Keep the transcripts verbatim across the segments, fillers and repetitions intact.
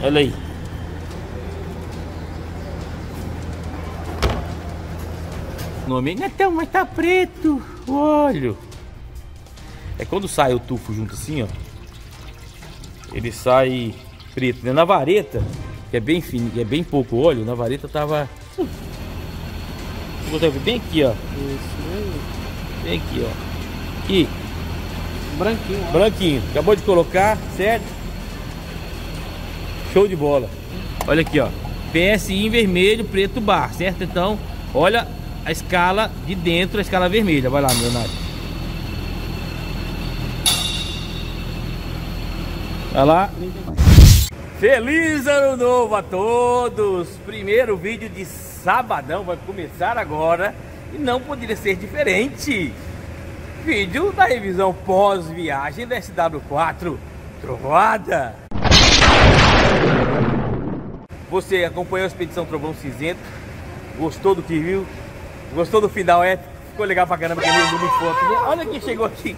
Olha aí. O nome é Netão, mas tá preto o óleo. É quando sai o tufo junto assim, ó. Ele sai preto, né? Na vareta, que é bem fino, que é bem pouco óleo, na vareta tava... Vou ver bem aqui, ó. Bem aqui, ó. Aqui. Branquinho. Ó. Branquinho. Acabou de colocar, certo? Show de bola. Olha aqui, ó. P S I em vermelho, preto bar, certo? Então, olha a escala de dentro, a escala vermelha. Vai lá, Leonardo. Vai lá. Feliz ano novo a todos. Primeiro vídeo de sabadão vai começar agora e não poderia ser diferente. Vídeo da revisão pós-viagem da S W quatro Trovoada. Você acompanhou a Expedição Trovão Cinzento? Gostou do que viu? Gostou do final épico? Ficou legal pra caramba, que eu vi muito foto, né? Olha quem chegou aqui.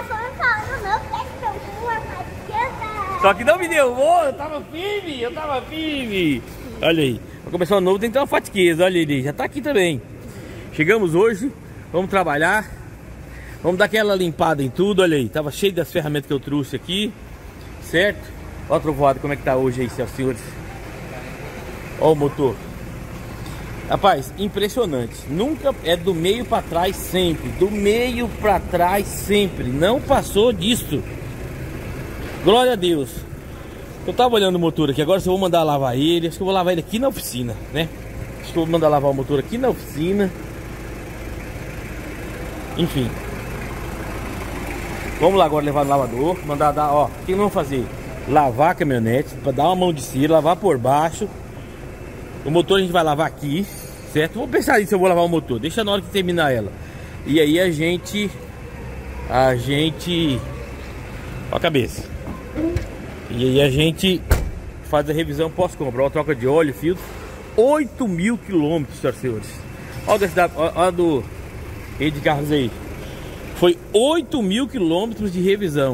Só que não me derrubou, eu tava firme, eu tava firme. Olha aí, pra começar o novo tem que ter uma fatiqueza, olha ele, já tá aqui também. Chegamos hoje, vamos trabalhar. Vamos dar aquela limpada em tudo, olha aí. Tava cheio das ferramentas que eu trouxe aqui, certo? Olha a trovoada como é que tá hoje aí, senhoras e senhores. Olha o motor. Rapaz, impressionante. Nunca é do meio pra trás sempre. Do meio pra trás sempre. Não passou disso. Glória a Deus. Eu tava olhando o motor aqui. Agora se eu vou mandar lavar ele. Acho que eu vou lavar ele aqui na oficina, né? Acho que eu vou mandar lavar o motor aqui na oficina. Enfim. Vamos lá agora levar no lavador. Mandar dar, ó. O que nós vamos fazer? Lavar a caminhonete. Pra dar uma mão de cera. Lavar por baixo. O motor a gente vai lavar aqui, certo? Vou pensar nisso, eu vou lavar o motor. Deixa na hora que terminar ela. E aí a gente... A gente... Ó a cabeça. E aí a gente faz a revisão pós-compra. Ó a troca de óleo, filtro. oito mil quilômetros, senhoras e senhores. Ó a do Ed Carlos aí. Foi oito mil quilômetros de revisão.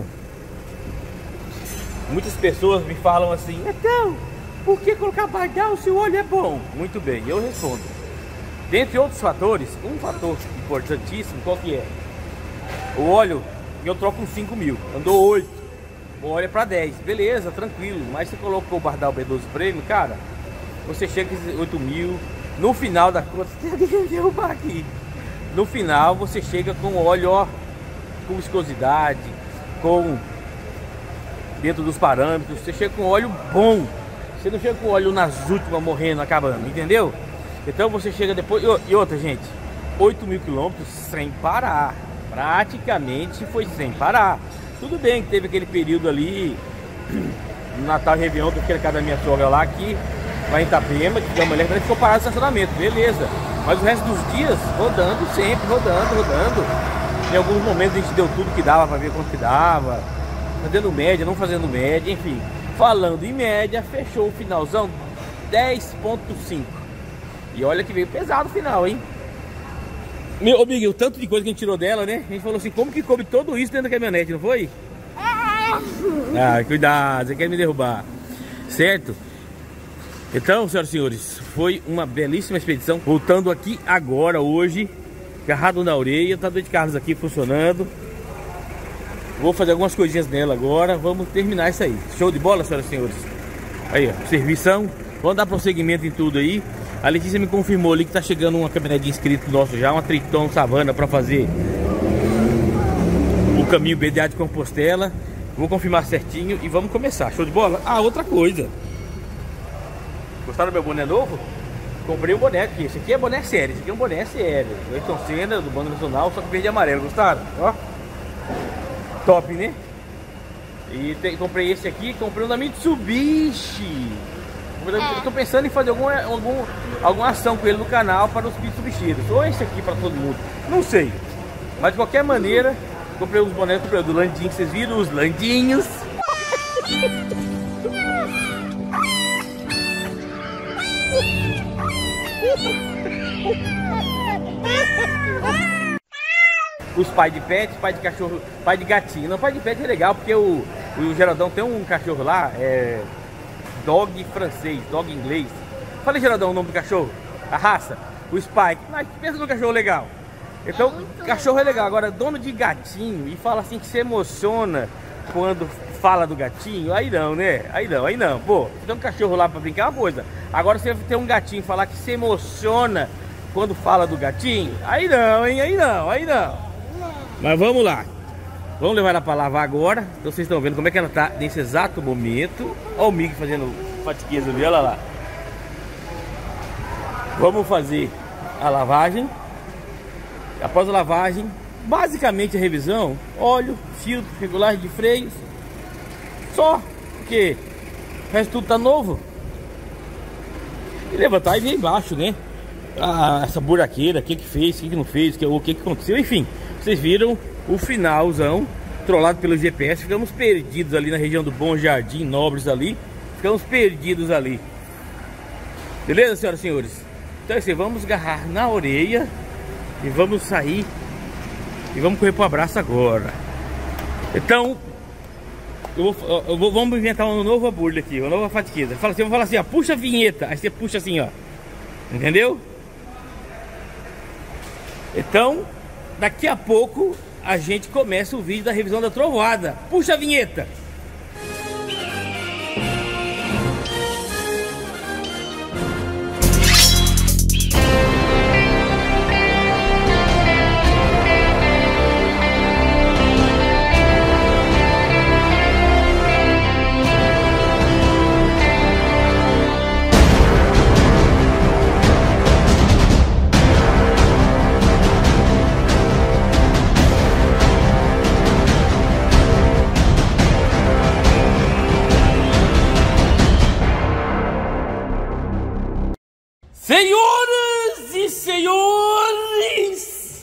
Muitas pessoas me falam assim: então, por que colocar pardal se o óleo é bom? Muito bem, eu respondo. Dentre outros fatores, um fator importantíssimo, qual que é? O óleo, eu troco uns cinco mil, andou oito, o óleo é para dez, beleza, tranquilo. Mas se colocou o Bardal B doze Premium, cara, você chega a oito mil, no final da conta, tem que derrubar aqui. No final você chega com óleo, ó, com viscosidade, com dentro dos parâmetros, você chega com óleo bom. Você não chega com óleo nas últimas morrendo, acabando, entendeu? Então você chega depois... E outra, gente, oito mil quilômetros sem parar. Praticamente foi sem parar. Tudo bem que teve aquele período ali, no Natal e Réveillon, que aquele casa da minha sogra lá, que vai em Itapema, que a mulher ficou parada no estacionamento, beleza. Mas o resto dos dias, rodando sempre, rodando, rodando. Em alguns momentos a gente deu tudo que dava para ver quanto que dava. Fazendo média, não fazendo média, enfim. Falando em média, fechou o finalzão dez ponto cinco. E olha que veio pesado o final, hein? Meu, ô Miguel, o tanto de coisa que a gente tirou dela, né? A gente falou assim, como que coube tudo isso dentro da caminhonete, não foi? Ah, cuidado, você quer me derrubar. Certo? Então, senhoras e senhores, foi uma belíssima expedição. Voltando aqui agora, hoje, agarrado na orelha, tá doido de carros aqui funcionando. Vou fazer algumas coisinhas nela agora. Vamos terminar isso aí. Show de bola, senhoras e senhores. Aí, ó, servição. Vamos dar prosseguimento em tudo aí. A Letícia me confirmou ali que tá chegando uma caminhonete de inscrito nosso já, uma Triton Savana, para fazer o caminho B D A de Compostela. Vou confirmar certinho e vamos começar. Show de bola? Ah, outra coisa. Gostaram do meu boné novo? Comprei um boné aqui. Esse aqui é boné sério. Esse aqui é um boné sério. O Ayrton Senna, do Bando Nacional, só que verde e amarelo. Gostaram? Ó. Top, né? E te, comprei esse aqui, comprei um da Mitsubishi. Eu tô pensando em fazer algum, algum, alguma ação com ele no canal para os Mitsubishiros. Ou esse aqui para todo mundo. Não sei. Mas de qualquer maneira, comprei os bonés do Landinho. Vocês viram os Landinhos? Os pais de pet, pai de cachorro, pai de gatinho. Não, pai de pet é legal porque o, o Geraldão tem um cachorro lá, é dog francês, dog inglês. Fala, Geraldão, o nome do cachorro, a raça, o Spike. Mas pensa no cachorro legal. Então, é cachorro é legal. Agora, dono de gatinho e fala assim que se emociona quando fala do gatinho, aí não, né? Aí não, aí não. Pô, você tem um cachorro lá pra brincar é uma coisa. Agora você tem um gatinho e falar que se emociona quando fala do gatinho, aí não, hein? Aí não, aí não. Mas vamos lá. Vamos levar ela pra lavar agora. Então vocês estão vendo como é que ela tá nesse exato momento. Olha o Mickey fazendo fatiqueza ali, olha lá. Vamos fazer a lavagem. Após a lavagem, basicamente a revisão: óleo, filtro, regulagem de freios. Só, porque o resto tudo tá novo. E levantar e ver embaixo, né? Ah, essa buraqueira, o que que fez, o que que não fez, o que que aconteceu. Enfim, vocês viram o finalzão, trollado pelo G P S. Ficamos perdidos ali na região do Bom Jardim, Nobres ali. Ficamos perdidos ali. Beleza, senhoras e senhores? Então assim, vamos agarrar na orelha e vamos sair e vamos correr pro abraço agora. Então eu vou, eu vou, vamos inventar um novo abulho aqui, uma nova fatiqueza. Fala assim, eu vou falar assim, ó, puxa a vinheta. Aí você puxa assim, ó. Entendeu? Então, daqui a pouco a gente começa o vídeo da revisão da trovoada. Puxa a vinheta. Senhoras e senhores,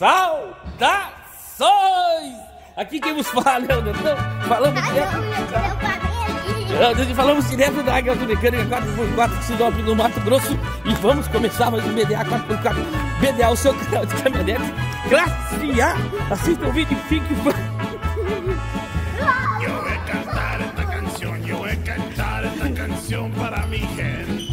saudações! Aqui quem vos fala é o Netão. Falamos direto, falamos direto da Águia Automecânica quatro por quatro de Sinop, no Mato Grosso. E vamos começar mais um B D A quatro por quatro. B D A, o seu canal de caminhonete classe A. Assista o vídeo e fique fã. Eu vou cantar esta canção, eu vou cantar esta canção para mi gente.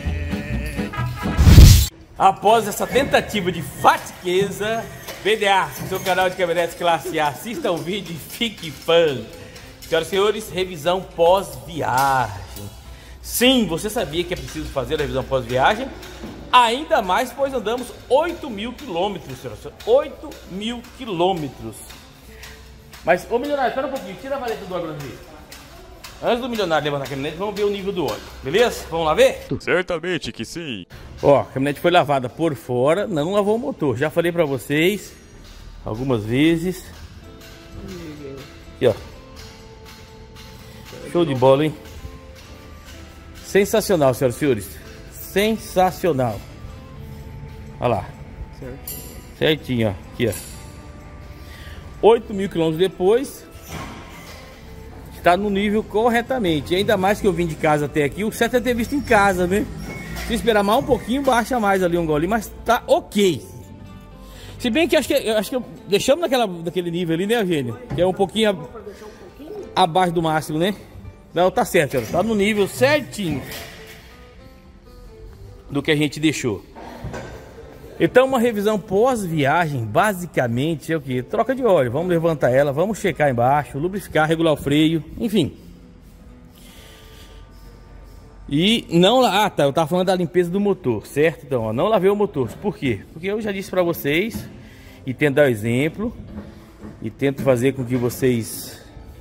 Após essa tentativa de fatiqueza, B D A, seu canal de caminhonetes classe A, assista o vídeo e fique fã. Senhoras e senhores, revisão pós-viagem. Sim, você sabia que é preciso fazer a revisão pós-viagem? Ainda mais, pois andamos oito mil quilômetros, senhoras e senhores. oito mil quilômetros. Mas, ô milionário, espera um pouquinho, tira a valeta do óleo. Antes do milionário levantar a caminhonete, vamos ver o nível do óleo, beleza? Vamos lá ver? Certamente que sim. Ó, a caminhonete foi lavada por fora, não lavou o motor. Já falei pra vocês algumas vezes. Aqui, ó. Show de bola, hein? Sensacional, senhoras e senhores. Sensacional. Olha lá. Certo. Certinho, ó. Aqui, ó. oito mil quilômetros depois, está no nível corretamente. E ainda mais que eu vim de casa até aqui, o certo é ter visto em casa, né? Se esperar mais um pouquinho, baixa mais ali um golinho, mas tá ok. Se bem que acho que, acho que deixamos naquela, naquele nível ali, né, Eugênio? Que é um pouquinho ab... abaixo do máximo, né? Não, tá certo, tá no nível certinho do que a gente deixou. Então, uma revisão pós-viagem, basicamente, é o que? Troca de óleo. Vamos levantar ela, vamos checar embaixo, lubrificar, regular o freio, enfim. E não... Ah, tá, eu tava falando da limpeza do motor, certo? Então, ó, não lavei o motor. Por quê? Porque eu já disse pra vocês, e tento dar o exemplo, e tento fazer com que vocês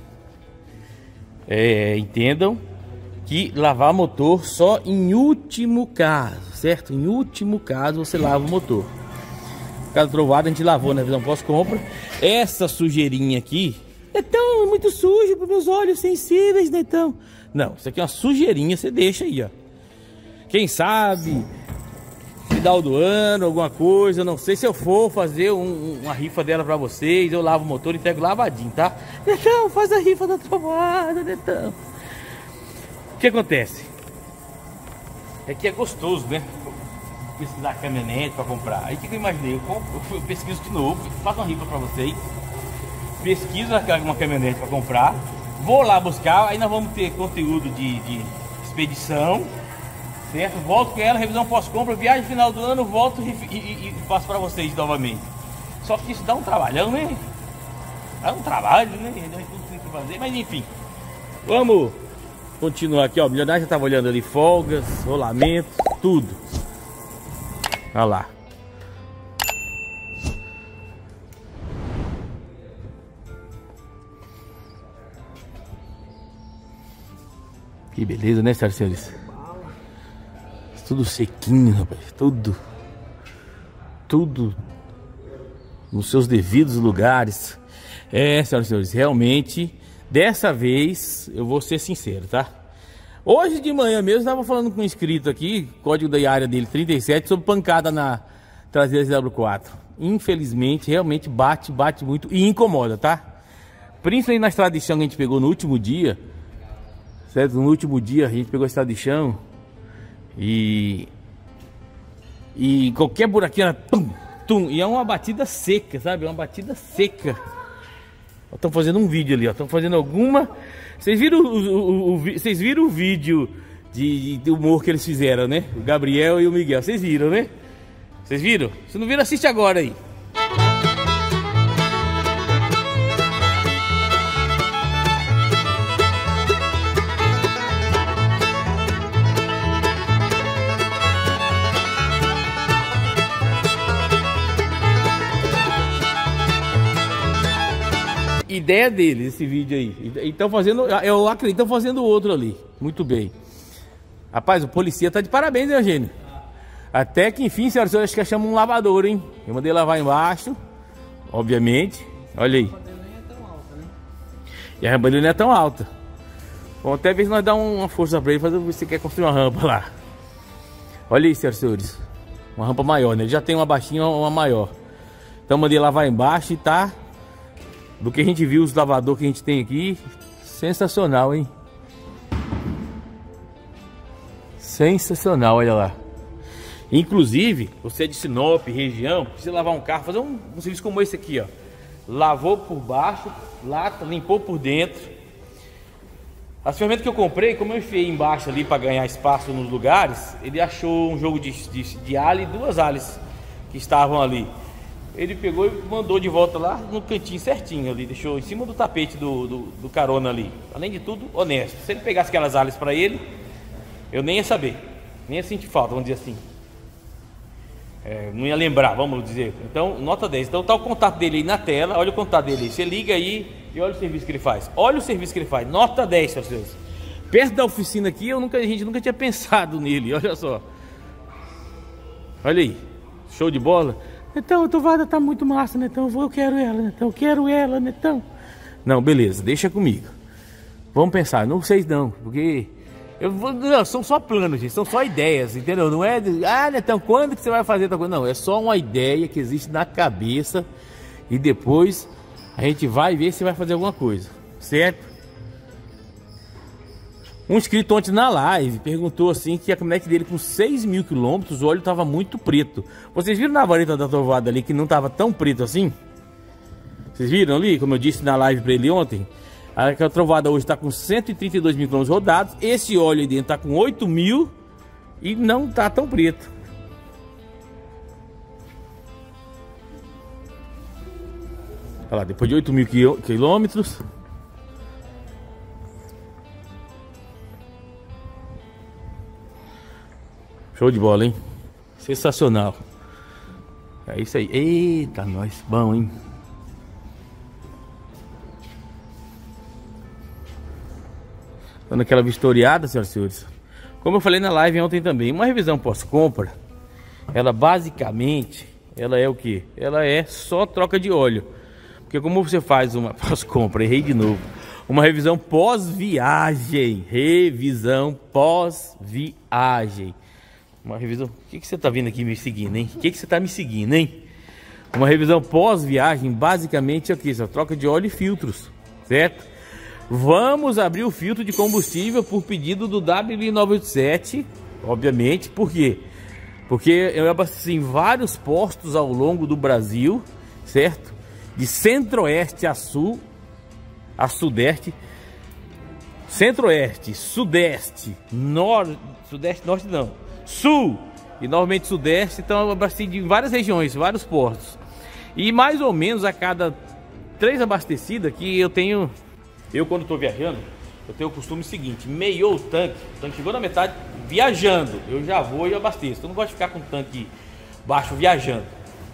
é, entendam, que lavar motor só em último caso, certo? Em último caso você lava o motor. Por causa da trovada a gente lavou na revisão pós-compra. Essa sujeirinha aqui, Netão, é muito sujo para meus olhos sensíveis, Netão. Não, isso aqui é uma sujeirinha, você deixa aí, ó. Quem sabe, final do ano, alguma coisa, não sei, se eu for fazer um, uma rifa dela para vocês, eu lavo o motor e pego lavadinho, tá? Netão, faz a rifa da trovada, Netão. O que acontece? É que é gostoso, né? Pesquisar caminhonete para comprar. Aí o que, que eu imaginei? Eu, compro, eu pesquiso de novo, faço uma rifa para vocês. Pesquiso uma caminhonete para comprar. Vou lá buscar, aí nós vamos ter conteúdo de, de expedição, certo? Volto com ela, revisão pós-compra, viagem final do ano, volto e, e, e faço para vocês novamente. Só que isso dá um trabalhão, né? Dá um trabalho, né? Tudo tem que fazer, mas enfim. Vamos continuar aqui, ó. O milionário já estava olhando ali, folgas, rolamento, tudo. Olha lá. Que beleza, né, senhoras e senhores? Tudo sequinho, rapaz. Tudo. Tudo nos seus devidos lugares. É, senhoras e senhores, realmente, dessa vez, eu vou ser sincero, tá? Hoje de manhã mesmo, eu tava falando com um inscrito aqui, código da área dele, trinta e sete, sobre pancada na traseira Z W quatro. Infelizmente, realmente bate, bate muito e incomoda, tá? Principalmente na estrada de chão que a gente pegou no último dia. Certo? No último dia a gente pegou a estrada de chão e e qualquer buraquinho era tum, tum, e é uma batida seca, sabe? É uma batida seca. Estão fazendo um vídeo ali, ó. Estão fazendo alguma. Vocês viram o, o, o, vocês viram o vídeo de, de humor que eles fizeram, né? O Gabriel e o Miguel. Vocês viram, né? Vocês viram? Se não viram, assiste agora aí. Ideia deles, esse vídeo aí. Então fazendo, eu acredito que estão fazendo outro ali. Muito bem. Rapaz, o polícia tá de parabéns, né, Eugênio? Até que enfim, senhoras e senhores, acho que chama um lavador, hein? Eu mandei lavar embaixo, obviamente. Olha aí. E a rampa dele não é tão alta. Bom, até ver se nós dá uma força pra ele, fazer se você quer construir uma rampa lá. Olha aí, senhoras e senhores. Uma rampa maior, né? Ele já tem uma baixinha, uma maior. Então mandei lavar embaixo e tá. Do que a gente viu, os lavadores que a gente tem aqui, sensacional, hein? Sensacional, olha lá. Inclusive, você é de Sinop, região, precisa lavar um carro, fazer um, um serviço como esse aqui, ó. Lavou por baixo, lata, limpou por dentro. As ferramentas que eu comprei, como eu enfiei embaixo ali para ganhar espaço nos lugares, ele achou um jogo de, de, de ala e duas alas que estavam ali. Ele pegou e mandou de volta lá no cantinho certinho ali, deixou em cima do tapete do, do, do carona ali. Além de tudo, honesto. Se ele pegasse aquelas alas para ele, eu nem ia saber, nem ia sentir falta, vamos dizer assim. É, não ia lembrar, vamos dizer. Então, nota dez. Então tá o contato dele aí na tela, olha o contato dele aí. Você liga aí e olha o serviço que ele faz. Olha o serviço que ele faz, nota dez, senhores. Perto da oficina aqui, eu nunca, a gente nunca tinha pensado nele, olha só. Olha aí, show de bola. Netão, a tovada tá muito massa, Netão. Eu quero ela, Netão. Eu quero ela, Netão. Não, beleza, deixa comigo. Vamos pensar, não sei não, porque eu vou, não, são só planos, gente, são só ideias, entendeu? Não é, ah, Netão, quando que você vai fazer tal coisa? Não, é só uma ideia que existe na cabeça e depois a gente vai ver se vai fazer alguma coisa, certo? Um inscrito ontem na live perguntou assim que a caminhonete dele com seis mil quilômetros, o óleo estava muito preto. Vocês viram na vareta da tovada ali que não estava tão preto assim? Vocês viram ali, como eu disse na live para ele ontem? A trovada hoje está com cento e trinta e dois mil quilômetros rodados. Esse óleo aí dentro está com oito mil e não está tão preto. Olha lá, depois de oito mil quilômetros. Show de bola, hein? Sensacional. É isso aí. Eita, nós. Bom, hein? Dando aquela vistoriada, senhoras e senhores. Como eu falei na live ontem também, uma revisão pós-compra, ela basicamente, ela é o que? Ela é só troca de óleo. Porque como você faz uma pós-compra, errei de novo. Uma revisão pós-viagem. Revisão pós-viagem. Uma revisão... O que, que você tá vindo aqui me seguindo, hein? O que, que você tá me seguindo, hein? Uma revisão pós-viagem, basicamente é o que? Só troca de óleo e filtros, certo? Vamos abrir o filtro de combustível por pedido do W nove oito sete, obviamente. Por quê? Porque eu abasteci em vários postos ao longo do Brasil, certo? De centro-oeste a sul, a sudeste. Centro-Oeste, Sudeste, Norte, Sudeste, Norte não, Sul e normalmente Sudeste, então abastecido em várias regiões, vários portos. E mais ou menos a cada três abastecidas que eu tenho, eu quando estou viajando, eu tenho o costume seguinte: meiou o tanque, o tanque chegou na metade, viajando, eu já vou e abasteço. Eu não gosto de ficar com o tanque baixo viajando.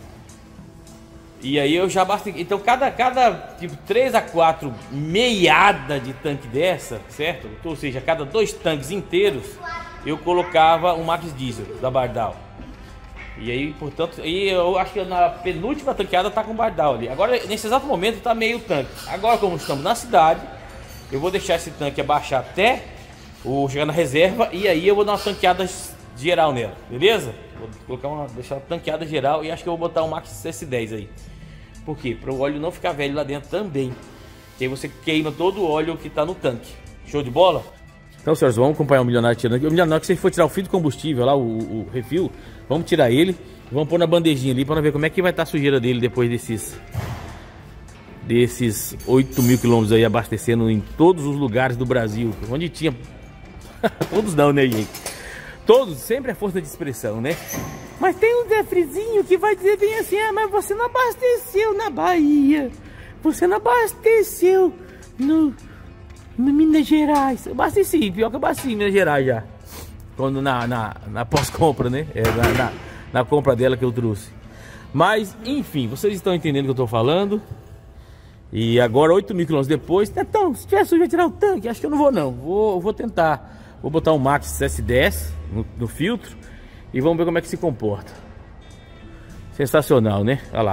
E aí eu já abasteci. Então cada, cada tipo três a quatro meiada de tanque dessa, certo? Ou seja, cada dois tanques inteiros eu colocava um Max Diesel da Bardal. E aí, portanto, e eu acho que na penúltima tanqueada tá com o Bardal ali. Agora, nesse exato momento, tá meio tanque. Agora, como estamos na cidade, eu vou deixar esse tanque abaixar até o chegar na reserva. E aí eu vou dar uma tanqueada geral nela, beleza? Vou colocar uma, deixar uma tanqueada geral e acho que eu vou botar um Max S dez aí. Por quê? Para o óleo não ficar velho lá dentro também. Que aí você queima todo o óleo que tá no tanque. Show de bola? Então, senhores, vamos acompanhar o milionário tirando aqui. O milionário, que se for tirar o fio de combustível lá, o, o refil, vamos tirar ele. Vamos pôr na bandejinha ali para ver como é que vai estar a sujeira dele depois desses desses oito mil quilômetros aí abastecendo em todos os lugares do Brasil. Onde tinha... Todos não, né, gente? Todos, sempre é força de expressão, né? Mas tem um Zé Frizinho que vai dizer bem assim: ah, mas você não abasteceu na Bahia. Você não abasteceu no... no Minas Gerais. Eu abasteci, pior que eu abasteci em Minas Gerais já. Quando na, na, na pós-compra, né? É, na, na, na compra dela que eu trouxe. Mas, enfim, vocês estão entendendo o que eu estou falando. E agora, oito mil quilômetros depois, então, se tiver sujo, vai tirar o tanque. Acho que eu não vou, não. Vou, vou tentar. Vou botar um Max S dez no, no filtro. E vamos ver como é que se comporta. Sensacional, né? Olha lá.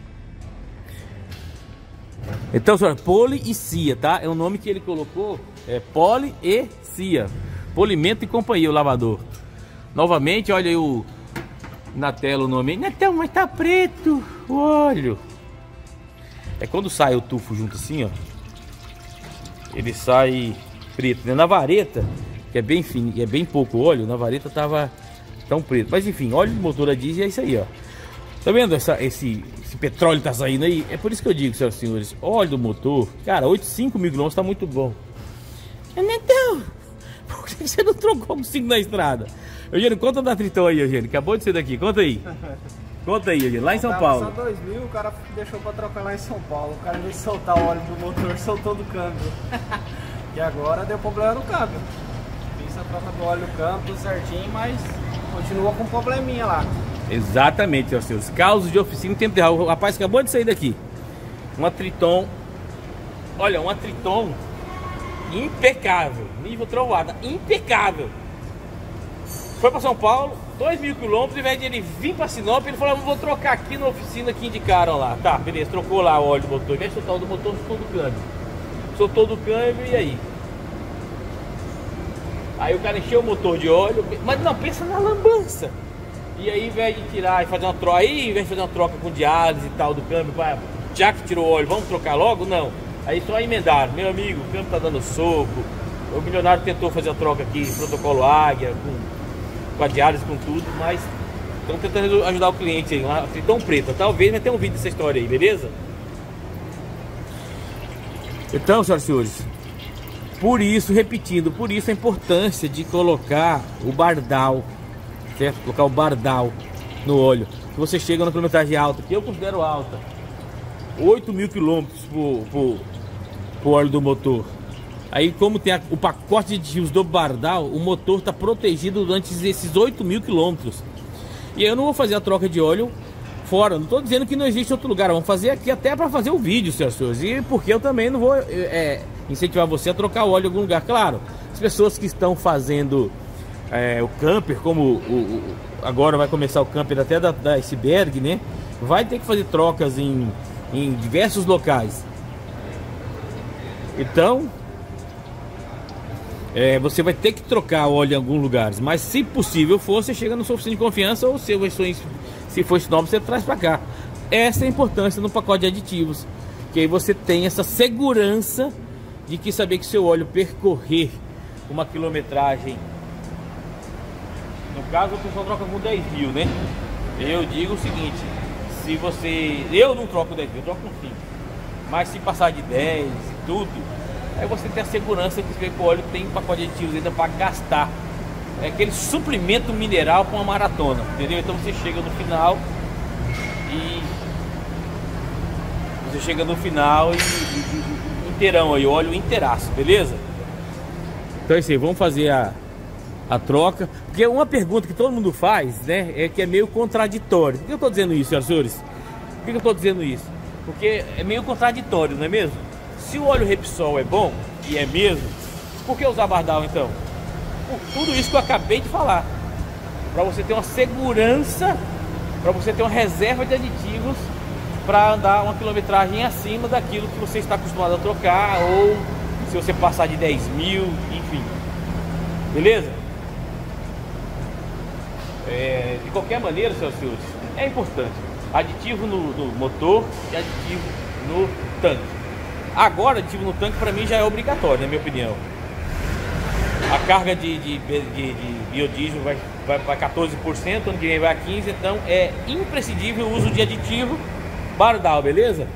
Então, senhor, Poli e Cia, tá? É o nome que ele colocou. É Poli e Cia. Polimento e Companhia, o lavador. Novamente, olha aí o... na tela o nome. Netão, mas tá preto o óleo. É quando sai o tufo junto assim, ó. Ele sai preto, né? Na vareta, que é bem fino, que é bem pouco óleo, na vareta tava tão preto. Mas enfim, óleo de motor a diesel é isso aí, ó. Tá vendo essa, esse, esse petróleo tá saindo aí? É por isso que eu digo, senhoras e senhores, óleo do motor, cara, oito, cinco mil quilômetros tá muito bom. Netão, por que você não trocou com cinco na estrada? Eugênio, conta da Tritão aí, Eugênio, acabou de ser daqui, conta aí. Conta aí, Eugênio, lá em São Paulo. Só dois mil, o cara deixou pra trocar lá em São Paulo. O cara veio soltar o óleo do motor, soltou do câmbio. E agora deu problema no câmbio. Fiz a troca do óleo do câmbio, tudo certinho, mas continua com um probleminha lá. Exatamente, senhores, seus causos de oficina, tempo de errar. O rapaz acabou de sair daqui. Uma Triton. Olha, uma Triton impecável. Nível trovoada, impecável. Foi para São Paulo, dois mil quilômetros, ao invés de ele vir para Sinop, ele falou: vou trocar aqui na oficina que indicaram lá. Tá, beleza, trocou lá o óleo do motor. Ao invés de soltar o do motor, soltou do câmbio. Soltou do câmbio e aí? Aí o cara encheu o motor de óleo, mas não, pensa na lambança. E aí, ao invés de tirar e fazer uma troca, aí, ao invés de fazer uma troca com diálise e tal do câmbio, pra, já que tirou o óleo, vamos trocar logo? Não. Aí só emendaram: meu amigo, o câmbio tá dando soco. O milionário tentou fazer a troca aqui, protocolo Águia, com com a diálise, com tudo, mas estão tentando ajudar o cliente aí, uma Triton preta. Talvez vai ter um vídeo dessa história aí, beleza? Então, senhoras e senhores, por isso, repetindo, por isso a importância de colocar o Bardal, certo? Colocar o Bardal no óleo. Se você chega na quilometragem alta, que eu considero alta, oito mil quilômetros por, por, por óleo do motor. Aí, como tem a, o pacote de aditivos do Bardal, o motor está protegido durante esses oito mil quilômetros. E aí eu não vou fazer a troca de óleo fora. Não estou dizendo que não existe outro lugar. Vamos fazer aqui até para fazer o vídeo, senhoras e senhores. E porque eu também não vou é, incentivar você a trocar o óleo em algum lugar. Claro, as pessoas que estão fazendo é, o camper, como o, o, agora vai começar o camper até da, da Iceberg, né? Vai ter que fazer trocas em, em diversos locais. Então... É, você vai ter que trocar óleo em alguns lugares, mas se possível for, você chega no seu oficina de confiança, ou se, se for esse nome, você traz para cá. Essa é a importância no pacote de aditivos, que aí você tem essa segurança de que saber que seu óleo percorrer uma quilometragem, no caso o pessoal troca com dez mil, né? Eu digo o seguinte: se você, eu não troco dez mil, eu troco com cinco, mas se passar de dez e tudo, Aí você tem a segurança que o óleo tem pacote de aditivos ainda para gastar. É aquele suplemento mineral com uma maratona, entendeu? Então você chega no final e você chega no final e, e, e inteirão aí, óleo inteiraço, beleza? Então é isso aí, vamos fazer a, a troca. Porque uma pergunta que todo mundo faz, né, é que é meio contraditório. Por que eu tô dizendo isso, senhoras e senhores? Por que eu tô dizendo isso? Porque é meio contraditório, não é mesmo? Se o óleo Repsol é bom, e é mesmo, por que usar Bardal então? Por tudo isso que eu acabei de falar, para você ter uma segurança, para você ter uma reserva de aditivos para andar uma quilometragem acima daquilo que você está acostumado a trocar, ou se você passar de dez mil, enfim, beleza? É, de qualquer maneira, senhoras e senhores, é importante aditivo no, no motor e aditivo no tanque. Agora, aditivo no tanque para mim já é obrigatório, na minha opinião. A carga de, de, de, de biodiesel vai, vai para quatorze por cento, ano que vem vai a quinze por cento, então é imprescindível o uso de aditivo Bardal, beleza?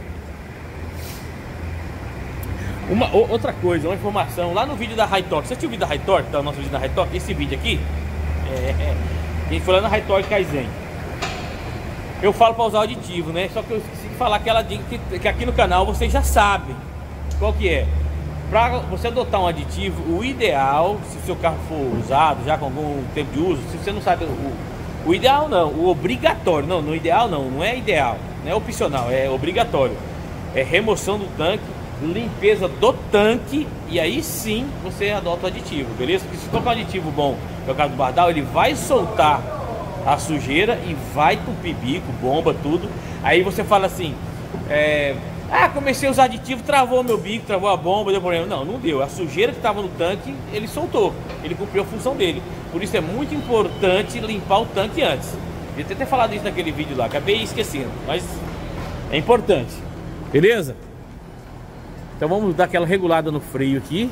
Uma, outra coisa, uma informação, lá no vídeo da High Torque, você assistiu o vídeo da High Torque, tá, o nosso vídeo da High Torque, esse vídeo aqui, é, é, a gente foi lá na High Torque Kaizen. Eu falo para usar o aditivo, né? Só que eu esqueci de falar aquela dica que, que aqui no canal vocês já sabem qual que é. Para você adotar um aditivo, o ideal, se o seu carro for usado já com algum tempo de uso, se você não sabe, o, o ideal não, o obrigatório, não, no ideal não, não é ideal, não é opcional, é obrigatório. É remoção do tanque, limpeza do tanque, e aí sim você adota o aditivo, beleza? Porque se tocar um aditivo bom, no caso do Bardal, ele vai soltar a sujeira e vai tupir bico, bomba, tudo. Aí você fala assim, é... ah, comecei a usar aditivo, travou meu bico, travou a bomba, deu problema. Não, não deu. A sujeira que estava no tanque, ele soltou. Ele cumpriu a função dele. Por isso é muito importante limpar o tanque antes. Devia ter falado isso naquele vídeo lá, acabei esquecendo. Mas é importante. Beleza? Então vamos dar aquela regulada no freio aqui.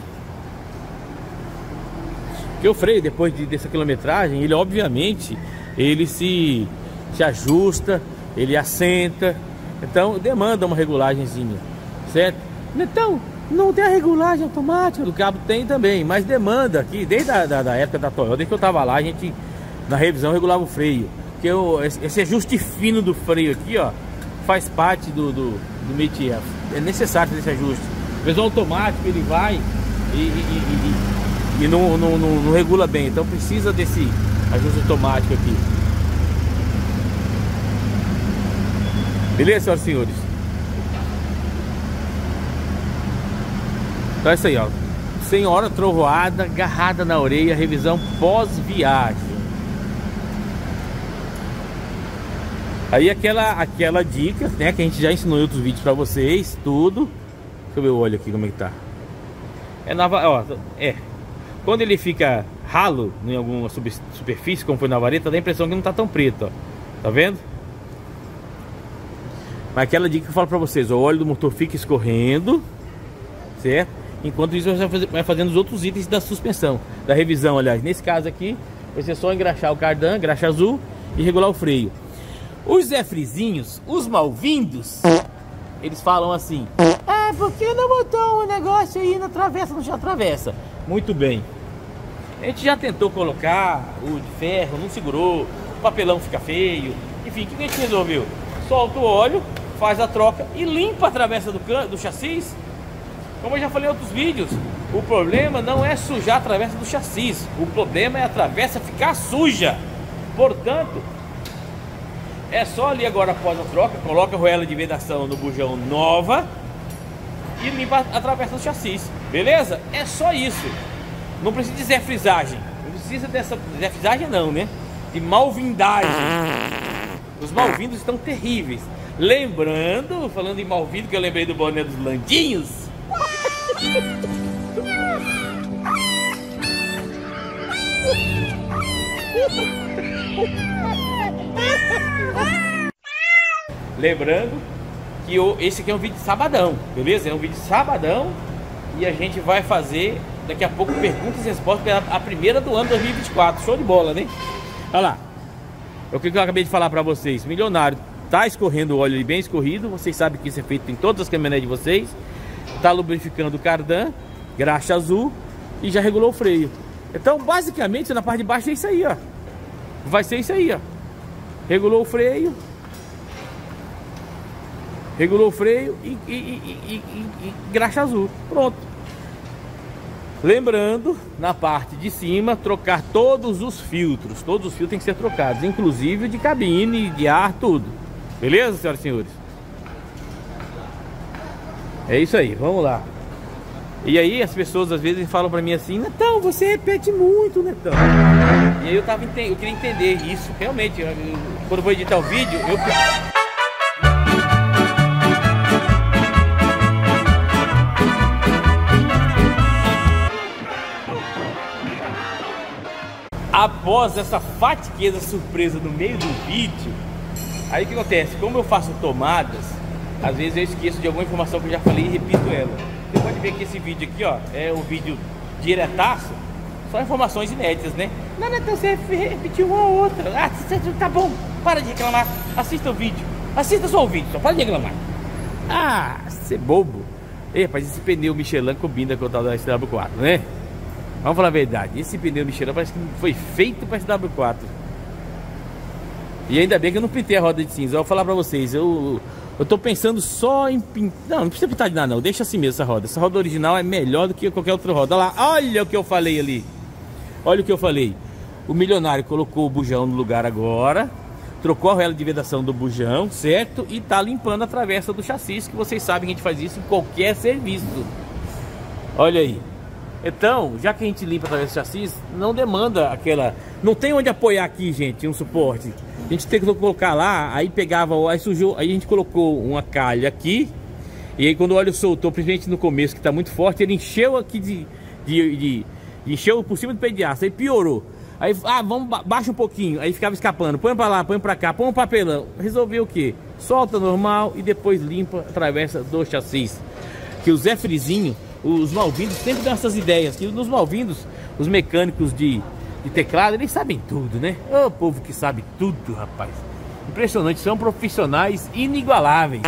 Porque o freio, depois de, dessa quilometragem, ele obviamente, ele se, se ajusta, ele assenta. Então demanda uma regulagenzinha, certo? Então não tem a regulagem automática do cabo, tem também, mas demanda aqui, desde a da, da época da Toyota, desde que eu tava lá, a gente na revisão regulava o freio. Porque eu, esse ajuste fino do freio aqui, ó, faz parte do, do, do métier. É necessário esse ajuste. O revisão automático ele vai e, e, e, e, e não, não, não, não regula bem, então precisa desse ajuste automático aqui. Beleza, senhoras e senhores? Então é isso aí, ó. Senhora trovoada, agarrada na orelha, revisão pós-viagem. Aí aquela, aquela dica, né, que a gente já ensinou em outros vídeos pra vocês, tudo. Deixa eu ver o olho aqui, como é que tá. É nova, ó, é. Quando ele fica ralo em alguma superfície, como foi na vareta, dá a impressão que não tá tão preto, ó. Tá vendo? Mas aquela dica que eu falo pra vocês, o óleo do motor fica escorrendo, certo? Enquanto isso você vai fazendo os outros itens da suspensão, da revisão, aliás. Nesse caso aqui, vai ser só engraxar o cardan, graxa azul e regular o freio. Os Zé Frizinhos, os mal-vindos, eles falam assim: ah, por que não botou um negócio aí na travessa, não já atravessa? Muito bem. A gente já tentou colocar o de ferro, não segurou, o papelão fica feio. Enfim, o que a gente resolveu? Solta o óleo, faz a troca e limpa a travessa do, can... do chassis. Como eu já falei em outros vídeos, o problema não é sujar a travessa do chassis, o problema é a travessa ficar suja. Portanto, é só ali agora após a troca, coloca a arruela de vedação no bujão nova e limpa a travessa do chassis, beleza? É só isso. Não precisa de Zé Frisagem, não precisa dessa Zé Frisagem não, né? De malvindagem. Os malvindos estão terríveis. Lembrando, falando em malvindo, que eu lembrei do boné dos Landinhos. Lembrando que o, esse aqui é um vídeo de sabadão, beleza? É um vídeo de sabadão e a gente vai fazer daqui a pouco perguntas e respostas, a primeira do ano dois mil e vinte e quatro. Show de bola, né? Olha lá. O que eu acabei de falar para vocês, milionário, tá escorrendo o óleo ali bem escorrido, vocês sabem que isso é feito em todas as caminhonetes de vocês, tá lubrificando o cardan, graxa azul e já regulou o freio. Então basicamente na parte de baixo é isso aí, ó. Vai ser isso aí, ó. Regulou o freio. Regulou o freio e, e, e, e, e, e graxa azul. Pronto. Lembrando, na parte de cima, trocar todos os filtros. Todos os filtros têm que ser trocados, inclusive de cabine, de ar, tudo. Beleza, senhoras e senhores? É isso aí, vamos lá. E aí as pessoas às vezes falam pra mim assim: Netão, você repete muito, Netão. E aí eu, tava, eu queria entender isso. Realmente, eu, quando eu vou editar o vídeo, eu... Após essa fatiqueza surpresa no meio do vídeo, aí o que acontece? Como eu faço tomadas, às vezes eu esqueço de alguma informação que eu já falei e repito ela. Você pode ver que esse vídeo aqui, ó, é um vídeo diretaço, só informações inéditas, né? Não, não, então você repetiu uma ou outra. Ah, tá bom, para de reclamar, assista o vídeo, assista só o vídeo, só para de reclamar. Ah, você é bobo. Ei, rapaz, esse pneu Michelin combina com o tal da S W quatro, né? Vamos falar a verdade, esse pneu Michelin parece que foi feito para S W quatro. E ainda bem que eu não pintei a roda de cinza. Eu vou falar pra vocês, eu, eu tô pensando só em pintar. Não, não precisa pintar de nada não, deixa assim mesmo essa roda. Essa roda original é melhor do que qualquer outra roda. Olha lá, olha o que eu falei ali. Olha o que eu falei. O milionário colocou o bujão no lugar agora, trocou a argola de vedação do bujão, certo? E tá limpando a travessa do chassi, que vocês sabem que a gente faz isso em qualquer serviço. Olha aí. Então, já que a gente limpa através do chassi, não demanda aquela... Não tem onde apoiar aqui, gente, um suporte. A gente tem que colocar lá, aí pegava, aí sujou, aí a gente colocou uma calha aqui. E aí quando o óleo soltou, principalmente no começo, que tá muito forte, ele encheu aqui de... de, de encheu por cima do peito de aço, aí piorou. Aí, ah, vamos, baixa um pouquinho, aí ficava escapando. Põe pra lá, põe pra cá, põe um papelão. Resolveu o quê? Solta normal e depois limpa a travessa do chassi. Que o Zé Frizinho... Os malvindos sempre dão essas ideias, que nos malvindos, os mecânicos de, de teclado, eles sabem tudo, né? Ô, povo que sabe tudo, rapaz. Impressionante, são profissionais inigualáveis.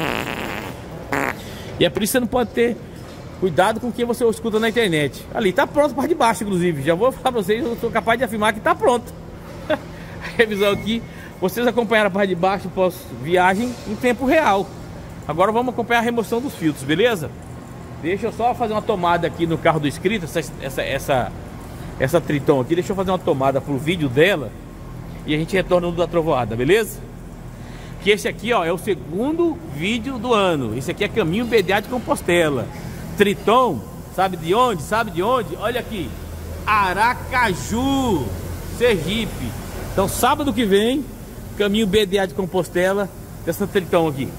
E é por isso que você não pode ter cuidado com o que você escuta na internet. Ali, tá pronto a parte de baixo, inclusive. Já vou falar pra vocês, eu sou capaz de afirmar que tá pronto. A revisão aqui, vocês acompanharam a parte de baixo pós-viagem em tempo real. Agora vamos acompanhar a remoção dos filtros, beleza? Deixa eu só fazer uma tomada aqui no carro do inscrito, essa, essa, essa, essa Triton aqui. Deixa eu fazer uma tomada pro vídeo dela e a gente retorna no da trovoada, beleza? Que esse aqui, ó, é o segundo vídeo do ano. Esse aqui é caminho B D A de Compostela. Triton, sabe de onde? Sabe de onde? Olha aqui, Aracaju, Sergipe. Então sábado que vem, caminho B D A de Compostela, dessa Triton aqui.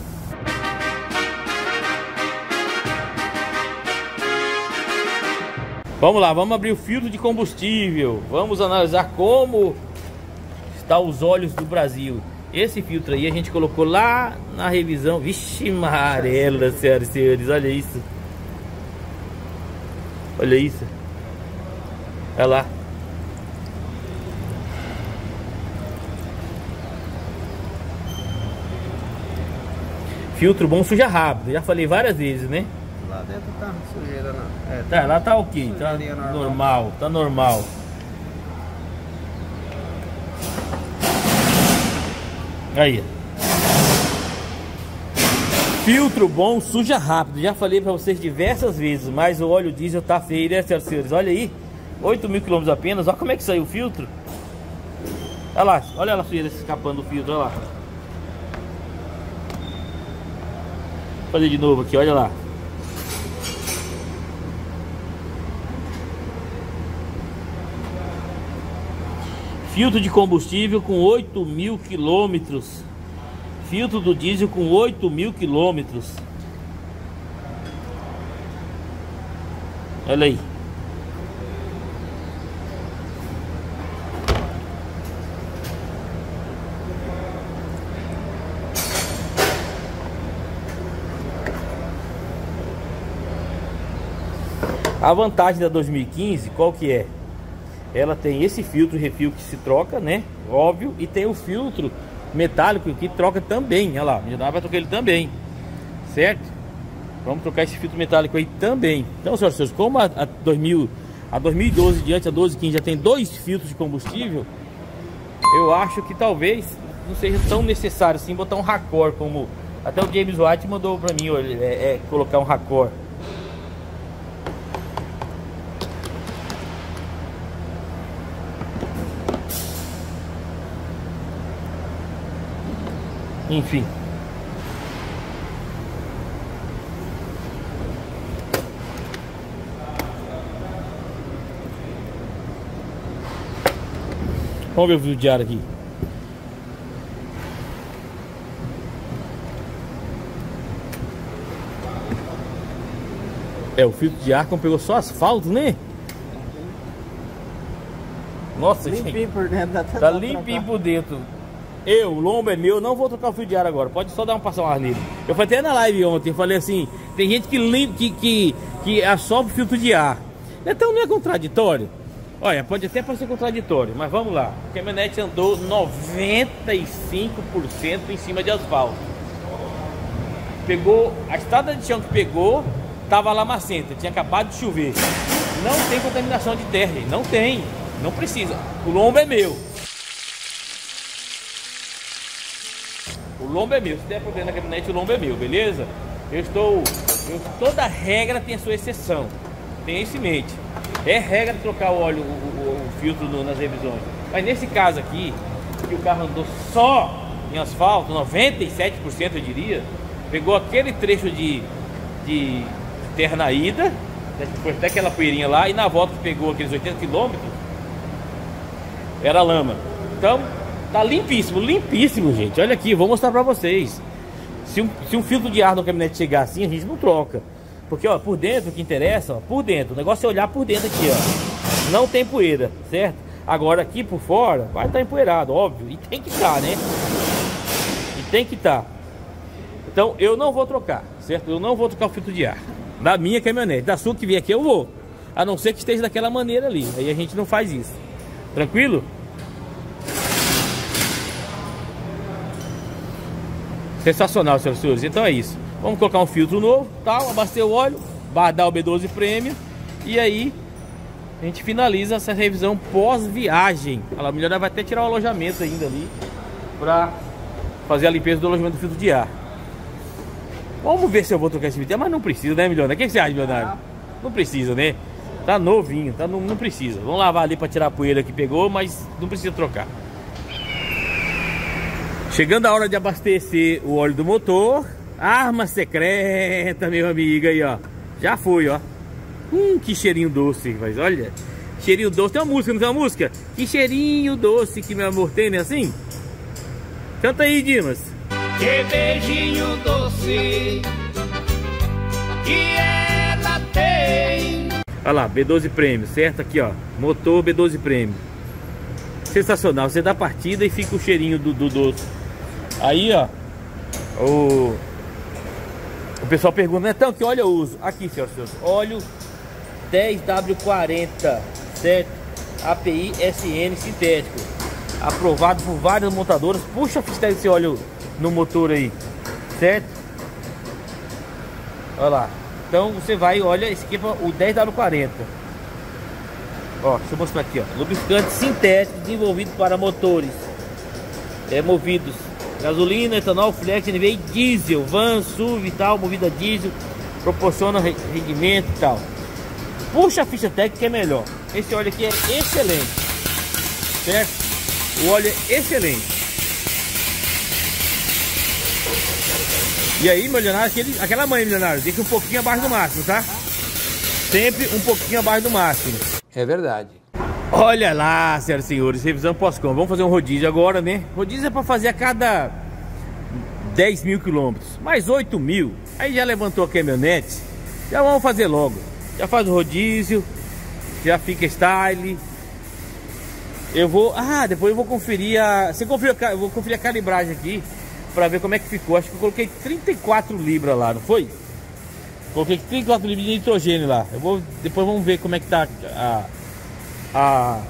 Vamos lá, vamos abrir o filtro de combustível. Vamos analisar como está os óleos do Brasil. Esse filtro aí a gente colocou lá na revisão. Vixe, amarela, senhoras e senhores, olha isso. Olha isso. Olha lá. Filtro bom suja rápido. Já falei várias vezes, né? Lá dentro tá sujeira não. É, tá, lá tá ok, tá normal. normal, tá normal. Aí. Filtro bom, suja rápido. Já falei pra vocês diversas vezes, mas o óleo diesel tá feio, né, senhoras e senhores? Olha aí, oito mil quilômetros apenas. Olha como é que saiu o filtro. Olha lá, olha lá a sujeira escapando do filtro, olha lá. Vou fazer de novo aqui, olha lá. Filtro de combustível com oito mil quilômetros. Filtro do diesel com oito mil quilômetros. Olha aí. A vantagem da dois mil e quinze, qual que é? Ela tem esse filtro refil que se troca, né? Óbvio. E tem o filtro metálico que troca também. Olha lá, já dá pra trocar ele também. Certo? Vamos trocar esse filtro metálico aí também. Então, senhoras e senhores, como a, a, dois mil, a dois mil e doze diante, a doze quinze já tem dois filtros de combustível, eu acho que talvez não seja tão necessário assim botar um Racor, como até o James White mandou pra mim, é, é, colocar um Racor. Enfim. Vamos ver o fio de ar aqui. É, o filtro de ar como pegou só asfalto, né? Nossa, limpinho gente, por dentro. Dá tá limpinho por dentro. Eu, o lombo é meu, não vou trocar o fio de ar agora. Pode só dar uma passada nele. Eu falei até na live ontem, falei assim, tem gente que limpa, que, que, que assopra o filtro de ar. Então não é contraditório? Olha, pode até parecer contraditório, mas vamos lá. A caminhonete andou noventa e cinco por cento em cima de asfalto. Pegou, a estrada de chão que pegou, tava lamacenta, tinha acabado de chover. Não tem contaminação de terra, não tem, não precisa. O lombo é meu. O lombo é meu, se der problema na caminhonete, o lombo é meu, beleza? Eu estou, eu, toda regra tem a sua exceção, tenha isso em mente. É regra trocar o óleo, o, o, o filtro no, nas revisões. Mas nesse caso aqui, que o carro andou só em asfalto, noventa e sete por cento eu diria, pegou aquele trecho de, de terra na ida, né, foi até aquela poeirinha lá, e na volta que pegou aqueles oitenta quilômetros, era lama. Então, tá limpíssimo, limpíssimo, gente. Olha aqui, vou mostrar pra vocês. Se um, se um filtro de ar no caminhonete chegar assim, a gente não troca. Porque, ó, por dentro, o que interessa, ó, por dentro. O negócio é olhar por dentro aqui, ó. Não tem poeira, certo? Agora aqui por fora, vai estar empoeirado, óbvio. E tem que estar, né? E tem que estar. Então, eu não vou trocar, certo? Eu não vou trocar o filtro de ar da minha caminhonete. Da sua que vier aqui, eu vou. A não ser que esteja daquela maneira ali. Aí a gente não faz isso. Tranquilo? Sensacional, senhoras e senhores. Então é isso. Vamos colocar um filtro novo, tal, abastecer o óleo, bardar o B doze Premium. E aí a gente finaliza essa revisão pós-viagem. A melhor vai até tirar o alojamento ainda ali pra fazer a limpeza do alojamento do filtro de ar. Vamos ver se eu vou trocar esse filtro de ar, mas não precisa, né, milionário? O que você acha, milionário? Não precisa, né? Tá novinho, tá, não, não precisa. Vamos lavar ali pra tirar a poeira que pegou, mas não precisa trocar. Chegando a hora de abastecer o óleo do motor. Arma secreta, meu amigo, aí, ó. Já foi, ó. Hum, que cheirinho doce, mas olha. Cheirinho doce, tem uma música, não tem uma música? Que cheirinho doce que meu amor tem, né, assim? Canta aí, Dimas. Que beijinho doce que ela tem. Olha lá, B doze Premium, certo? Aqui, ó. Motor B doze Premium. Sensacional. Você dá partida e fica o cheirinho do, do doce. Aí, ó. O... O pessoal pergunta, Netão, que óleo eu uso? Aqui, senhoras e senhores, óleo dez W quarenta, certo? A P I S N sintético, aprovado por várias montadoras. Puxa a ficha desse óleo no motor aí, certo? Olha lá. Então você vai, olha, esse aqui é o dez W quarenta. Ó, deixa eu mostrar aqui, ó. Lubrificante sintético desenvolvido para motores é, movidos gasolina, etanol, flex, N V e diesel, van, S U V e tal, movida a diesel, proporciona rendimento e tal. Puxa a ficha técnica que é melhor. Esse óleo aqui é excelente, certo? O óleo é excelente. E aí, milionário, aquele, aquela mãe, milionário, deixa um pouquinho abaixo do máximo, tá? Sempre um pouquinho abaixo do máximo. É verdade. Olha lá, senhoras e senhores, revisão pós-com. Vamos fazer um rodízio agora, né? Rodízio é para fazer a cada dez mil quilômetros, mais oito mil. Aí já levantou a caminhonete, já vamos fazer logo. Já faz o rodízio, já fica style. Eu vou, ah, depois eu vou conferir a, você conferiu, eu vou conferir a calibragem aqui para ver como é que ficou. Acho que eu coloquei trinta e quatro libras lá, não foi? Coloquei trinta e quatro libras de nitrogênio lá. Eu vou, depois vamos ver como é que tá a A,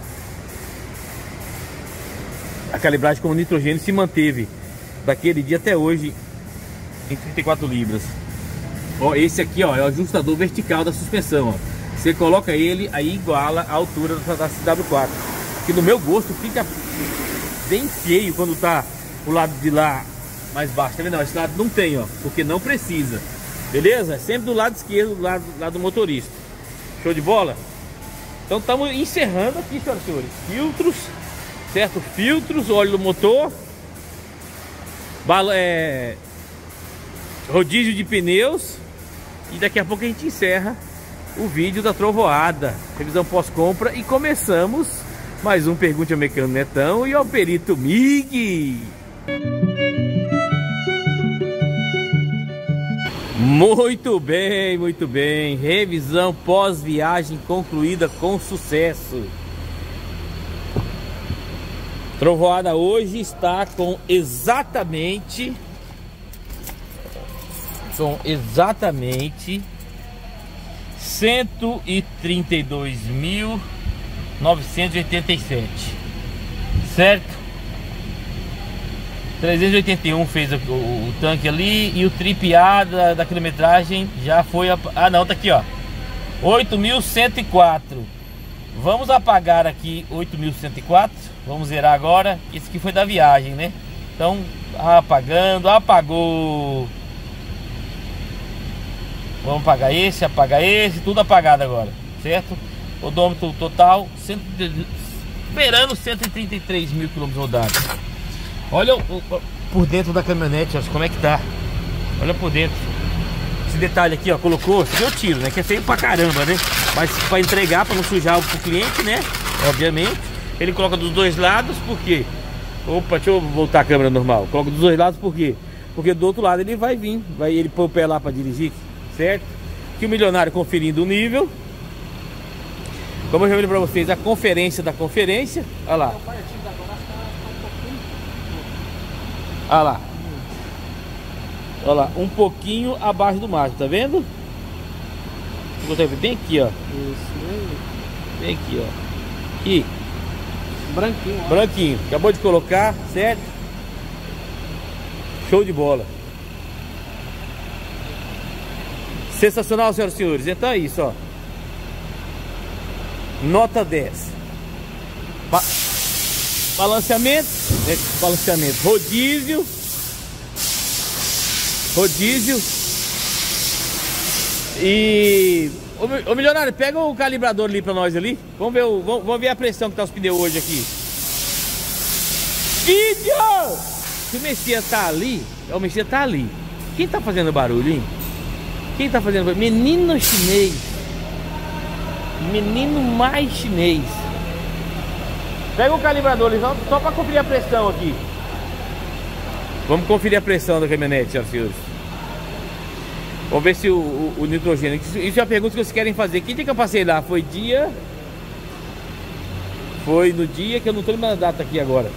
a calibragem com o nitrogênio se manteve daquele dia até hoje em trinta e quatro libras. Ó, esse aqui, ó, é o ajustador vertical da suspensão, ó. Você coloca ele, aí iguala a altura da C W quatro. Que no meu gosto fica bem feio quando tá o lado de lá mais baixo, tá vendo? Não, esse lado não tem, ó, porque não precisa. Beleza? Sempre do lado esquerdo, do lado, lado do motorista. Show de bola? Então estamos encerrando aqui, senhoras e senhores. Filtros, certo? Filtros, óleo do motor, bala, é, rodízio de pneus. E daqui a pouco a gente encerra o vídeo da trovoada, revisão pós-compra, e começamos mais um Pergunte ao Mecânico Netão e ao Perito Mig. Muito bem, muito bem. Revisão pós-viagem concluída com sucesso. Trovoada hoje está com exatamente com exatamente cento e trinta e dois mil novecentos e oitenta e sete, certo? trezentos e oitenta e um fez o, o, o tanque ali, e o trip A da, da quilometragem já foi a, ah não, tá aqui, ó, oito mil cento e quatro. Vamos apagar aqui oito mil cento e quatro, vamos zerar agora. Esse aqui foi da viagem, né? Então apagando, apagou. Vamos apagar esse, apagar esse, tudo apagado agora, certo? Odômetro total, cento, esperando cento e trinta e três mil quilômetros rodados. Olha o, o, por dentro da caminhonete, ó, como é que tá. Olha por dentro. Esse detalhe aqui, ó, colocou, deu tiro, né? Que é feio pra caramba, né? Mas pra entregar, pra não sujar pro cliente, né? Obviamente. Ele coloca dos dois lados, por quê? Opa, deixa eu voltar a câmera normal. Coloca dos dois lados, por quê? Porque do outro lado ele vai vir, vai ele pôr o pé lá pra dirigir, certo? Que o milionário conferindo o nível. Como eu já falei pra vocês, a conferência da conferência. Olha lá. Olha lá. Olha lá, um pouquinho abaixo do máximo, tá vendo? Bem aqui, ó. Isso, bem aqui, ó. Aqui. Branquinho. Ó. Branquinho. Acabou de colocar, certo? Show de bola. Sensacional, senhoras e senhores. Então é isso, ó. Nota dez. Ba balanceamento, né? Balanceamento, rodízio, rodízio. E ô, ô milionário, pega o calibrador ali pra nós ali. Vamos ver, o, vamos, vamos ver a pressão que tá os pneus hoje aqui. Vídeo! Se o Messias tá ali, o Messias tá ali. Quem tá fazendo barulho, hein? Quem tá fazendo barulho? Menino chinês. Menino mais chinês. Pega o calibrador ali só, só para conferir a pressão aqui. Vamos conferir a pressão da caminhonete, senhoras e senhores. Vamos ver se o, o, o nitrogênio. Isso é a pergunta que vocês querem fazer. Quem tem que eu passei lá? Foi dia. Foi no dia que eu não tô lembrando a data aqui agora.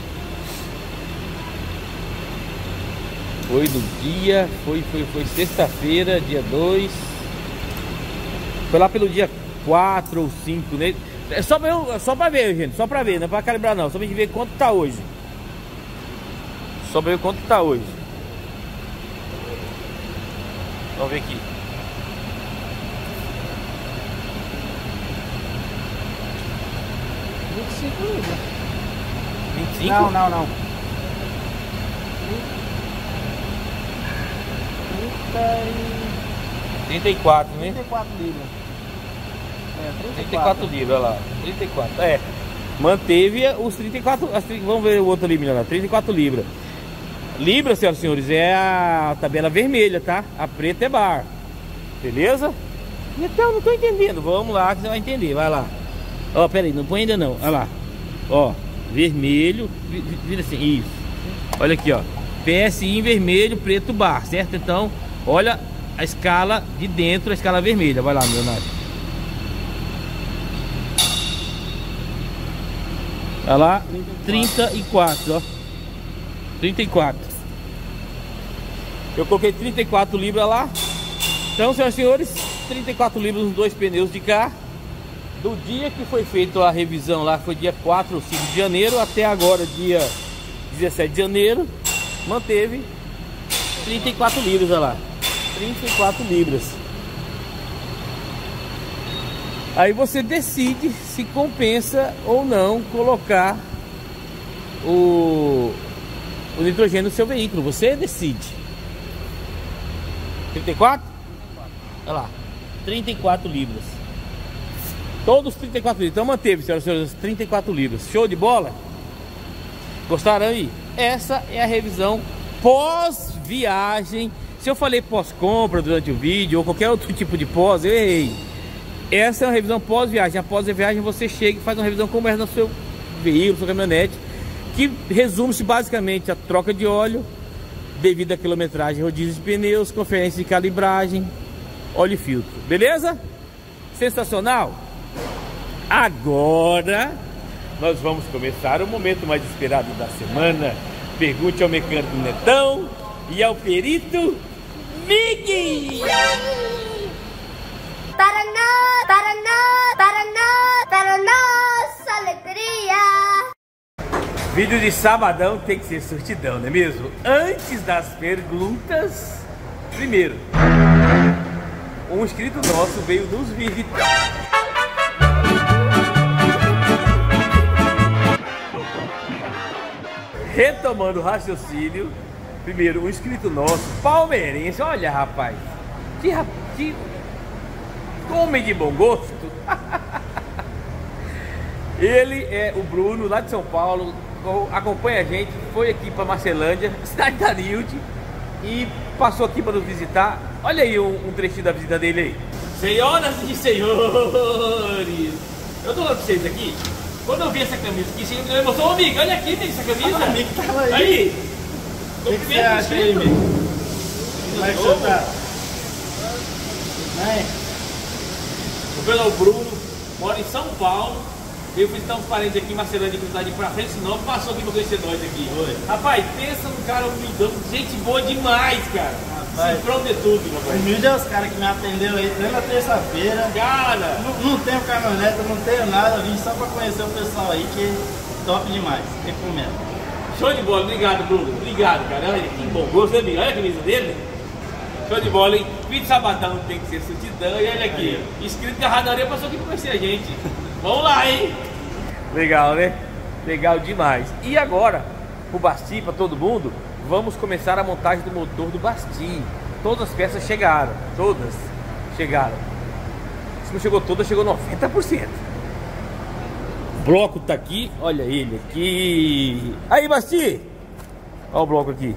Foi no dia. Foi, foi, foi sexta-feira, dia dois. Foi lá pelo dia quatro ou cinco, né? É só pra, eu, só pra ver, gente. Só pra ver, não é pra calibrar não. Só pra gente ver quanto tá hoje. Só pra ver quanto tá hoje. Vamos ver aqui. vinte e cinco libras. vinte e cinco? Não, não, não. trinta e quatro, né? trinta e quatro libras. É, trinta e quatro libras, olha lá. trinta e quatro. É. Manteve os trinta e quatro. As, vamos ver o outro ali, melhor. trinta e quatro libras. Libra, senhoras e senhores, é a tabela vermelha, tá? A preta é bar. Beleza? Então, não tô entendendo. Vamos lá que você vai entender. Vai lá. Ó, pera aí, não põe ainda não. Olha lá. Ó, vermelho. Vira assim, isso. Olha aqui, ó. P S I em vermelho, preto bar, certo? Então, olha a escala de dentro, a escala vermelha. Vai lá, Leonardo. Olha lá, trinta e quatro, ó. trinta e quatro. Eu coloquei trinta e quatro libras lá. Então, senhoras e senhores, trinta e quatro libras nos dois pneus de cá. Do dia que foi feita a revisão lá, foi dia quatro ou cinco de janeiro, até agora, dia dezessete de janeiro, manteve trinta e quatro libras, olha lá. trinta e quatro libras. Aí você decide se compensa ou não colocar o, o nitrogênio no seu veículo. Você decide. trinta e quatro? Olha lá, trinta e quatro libras. Todos trinta e quatro libras. Então manteve, senhoras e senhores, trinta e quatro libras. Show de bola? Gostaram aí? Essa é a revisão pós-viagem. Se eu falei pós-compra durante o vídeo ou qualquer outro tipo de pós, eu errei. Essa é uma revisão pós-viagem. Após a viagem você chega e faz uma revisão como é no seu veículo, sua caminhonete, que resume-se basicamente a troca de óleo, devido à quilometragem, rodízio de pneus, conferência de calibragem, óleo e filtro. Beleza? Sensacional? Agora nós vamos começar o momento mais esperado da semana. Pergunte ao mecânico Netão e ao perito Migui! Para nós, para nós, para nós, para nossa alegria. Vídeo de sabadão tem que ser surtidão, não é mesmo? Antes das perguntas, primeiro, um inscrito nosso veio nos visitar. Retomando o raciocínio, primeiro, um inscrito nosso, palmeirense, olha rapaz, que, que homem de bom gosto. Ele é o Bruno, lá de São Paulo, acompanha a gente, foi aqui para Marcelândia, cidade da Nilde, e passou aqui para nos visitar. Olha aí um, um trechinho da visita dele aí. Senhoras e senhores, eu tô falando pra vocês aqui, quando eu vi essa camisa aqui, chega me emoção. Ô, amigo, olha aqui, amigo, essa camisa. Ah, amigo, tava aí. Aí. O que, que você acha aí, amigo? Como é que você tá? Né? O Bruno, Bruno mora em São Paulo. Veio visitar uns parentes aqui em Marcelândia, que cidade pra frente, senão passou aqui pra conhecer nós aqui. Oi. Rapaz, pensa num cara humildão, gente boa demais, cara. Rapaz, se pronto de tudo, rapaz. Humilde é os caras que me atenderam aí desde a terça-feira. Cara, Não, não tenho caminhonete, não tenho nada, vim só pra conhecer o pessoal aí, que top demais, recomendo. show de bola, obrigado, Bruno. Obrigado, cara. Olha que bom gosto, amigo. Olha a camisa dele. Show de bola, hein? Vídeo de sabadão tem que ser surtidão. E olha aqui, aí. Inscrito da Radaria passou aqui pra conhecer a gente. Vamos lá, hein? Legal, né? Legal demais. E agora, o Basti, para todo mundo, vamos começar a montagem do motor do Basti. Todas as peças chegaram, todas chegaram. Se não chegou todas, chegou noventa por cento. O bloco tá aqui, olha ele aqui. Aí, Basti! Olha o bloco aqui.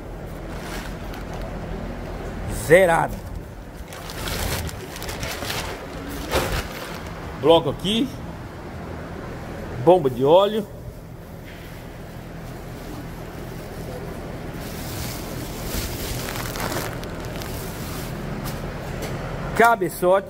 Zerado. Bloco aqui. Bomba de óleo. Cabeçote.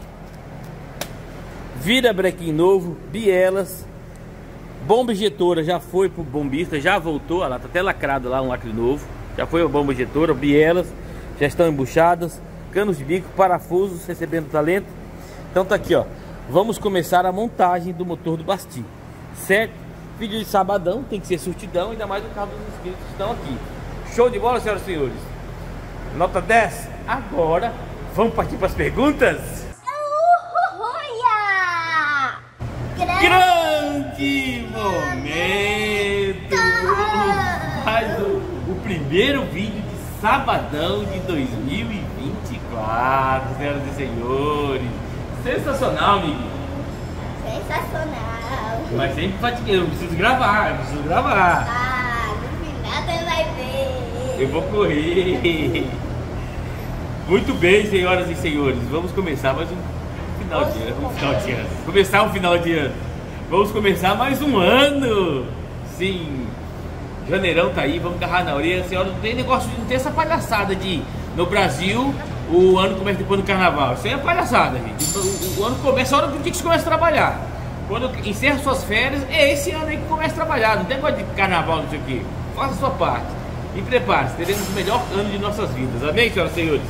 Vira brequim novo. Bielas. Bomba injetora já foi pro bombista, já voltou. Olha lá, tá até lacrado lá, um lacre novo. Já foi a bomba injetora. Bielas já estão embuchadas. Canos de bico, parafusos recebendo talento. Então tá aqui, ó. Vamos começar a montagem do motor do Basti. Certo? Vídeo de sabadão, tem que ser surtidão, ainda mais o carro dos inscritos que estão aqui. Show de bola, senhoras e senhores? Nota dez. Agora, vamos partir para as perguntas? Grande momento! Faz o, o primeiro vídeo de sabadão de dois mil e vinte e quatro, senhoras e senhores. Sensacional, amigo. Sensacional. Mas sempre fatigue, eu preciso gravar, eu preciso gravar. Ah, no final você vai ver. Eu vou correr. Muito bem, senhoras e senhores. Vamos começar mais um final de ano. Um final de ano. Começar um final de ano. Vamos começar mais um ano. Sim. Janeirão tá aí, vamos agarrar na orelha. Senhora, não tem negócio de não ter essa palhaçada de no Brasil o ano começa depois do carnaval. Isso aí é palhaçada, gente. O, o ano começa a hora do dia que você começa a trabalhar. Quando encerra suas férias, é esse ano aí que começa a trabalhar. Não tem negócio de carnaval, não sei o que. Faça a sua parte. E prepare-se, teremos o melhor ano de nossas vidas. Amém, senhoras e senhores?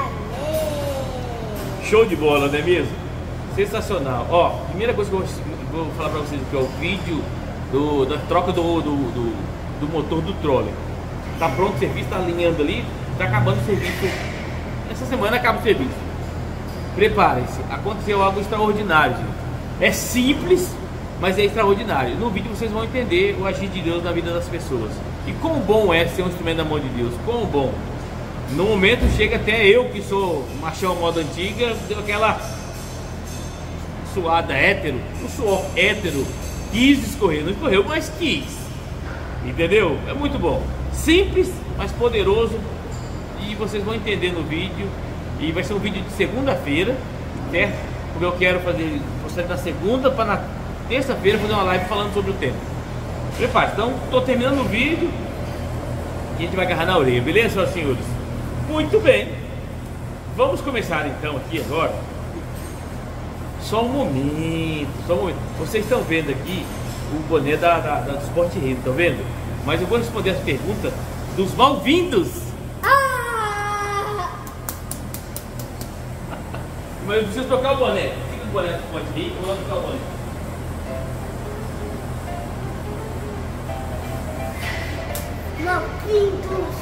Amém. Show de bola, não é mesmo? Sensacional. Ó, primeira coisa que eu vou, vou falar pra vocês aqui é o vídeo do, da troca do, do, do, do motor do troller. Tá pronto o serviço, tá alinhando ali, tá acabando o serviço. É Essa semana acaba o serviço. Preparem-se, aconteceu algo extraordinário, gente. É simples, mas é extraordinário. No vídeo vocês vão entender o agir de Deus na vida das pessoas. E quão bom é ser um instrumento da mão de Deus, quão bom. No momento chega até eu, que sou machão moda antiga, deu aquela suada hétero, o suor hétero, quis escorrer, não escorreu, mas quis. Entendeu? É muito bom. Simples, mas poderoso. E vocês vão entender no vídeo. E vai ser um vídeo de segunda-feira, certo? Porque eu quero fazer, postar na segunda para na terça-feira fazer uma live falando sobre o tema. Prepare, então estou terminando o vídeo e a gente vai agarrar na orelha, beleza, senhoras e senhores? Muito bem, vamos começar então aqui agora. Só um momento, só um momento. Vocês estão vendo aqui o boné da, da, da do Sport Rio, estão vendo? Mas eu vou responder as perguntas dos mal-vindos. Mas eu preciso trocar o boné. Fica o boné do Sport Rio, eu vou trocar o boné. Mal-vindos.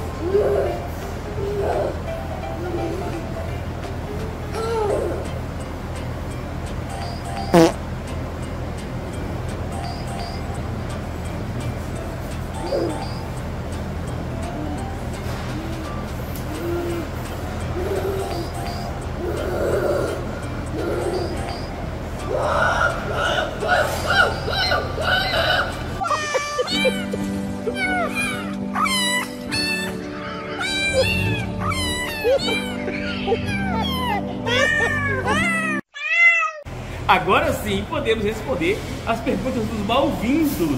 Agora sim podemos responder as perguntas dos mal-vindos.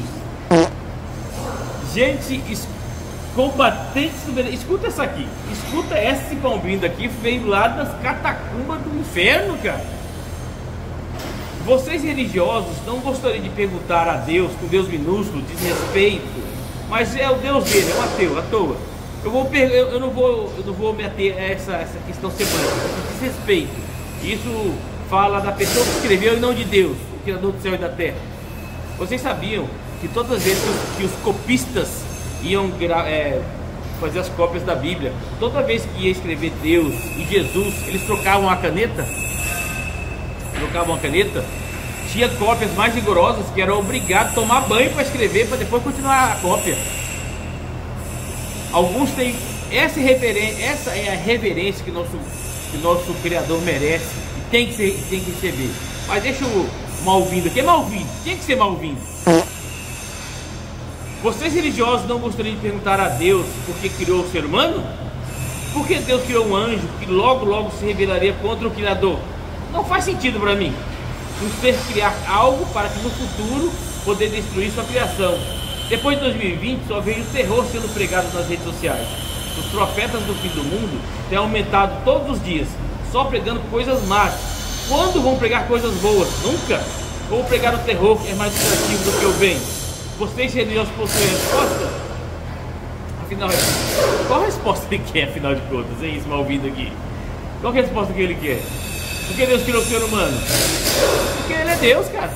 Gente, es... combatentes do Benedito. Escuta essa aqui. Escuta esse mal-vindo aqui, veio lá das catacumbas do inferno, cara. Vocês religiosos não gostariam de perguntar a Deus, com Deus minúsculo, desrespeito, mas é o Deus dele, é um ateu, à toa. Eu, vou per... eu, não vou, eu não vou me ater a essa, essa questão semântica, desrespeito. Isso fala da pessoa que escreveu e não de Deus, o Criador do céu e da terra. Vocês sabiam que todas as vezes que os copistas iam é, fazer as cópias da Bíblia, toda vez que ia escrever Deus e Jesus, eles trocavam a caneta? Trocavam a caneta? Tinha cópias mais rigorosas que eram obrigados a tomar banho para escrever, para depois continuar a cópia. Alguns têm essa reverência, essa é a reverência que nosso, que nosso Criador merece. Tem que, ser, tem que receber. Mas deixa o mal-vindo aqui. É mal-vindo. Tem que ser mal-vindo. Vocês religiosos não gostariam de perguntar a Deus por que criou o ser humano? Por que Deus criou um anjo que logo logo se rebelaria contra o Criador? Não faz sentido para mim. Um ser criar algo para que no futuro poder destruir sua criação. Depois de dois mil e vinte só vejo o terror sendo pregado nas redes sociais. Os profetas do fim do mundo têm aumentado todos os dias, só pregando coisas más. Quando vão pregar coisas boas? Nunca. Vou pregar o terror, que é mais lucrativo do que o bem. Vocês religiosos possuem a resposta? Afinal, qual a resposta ele quer, afinal de contas? É isso, mal ouvindo aqui. Qual é a resposta que ele quer? Por que Deus criou o ser humano? Porque ele é Deus, cara.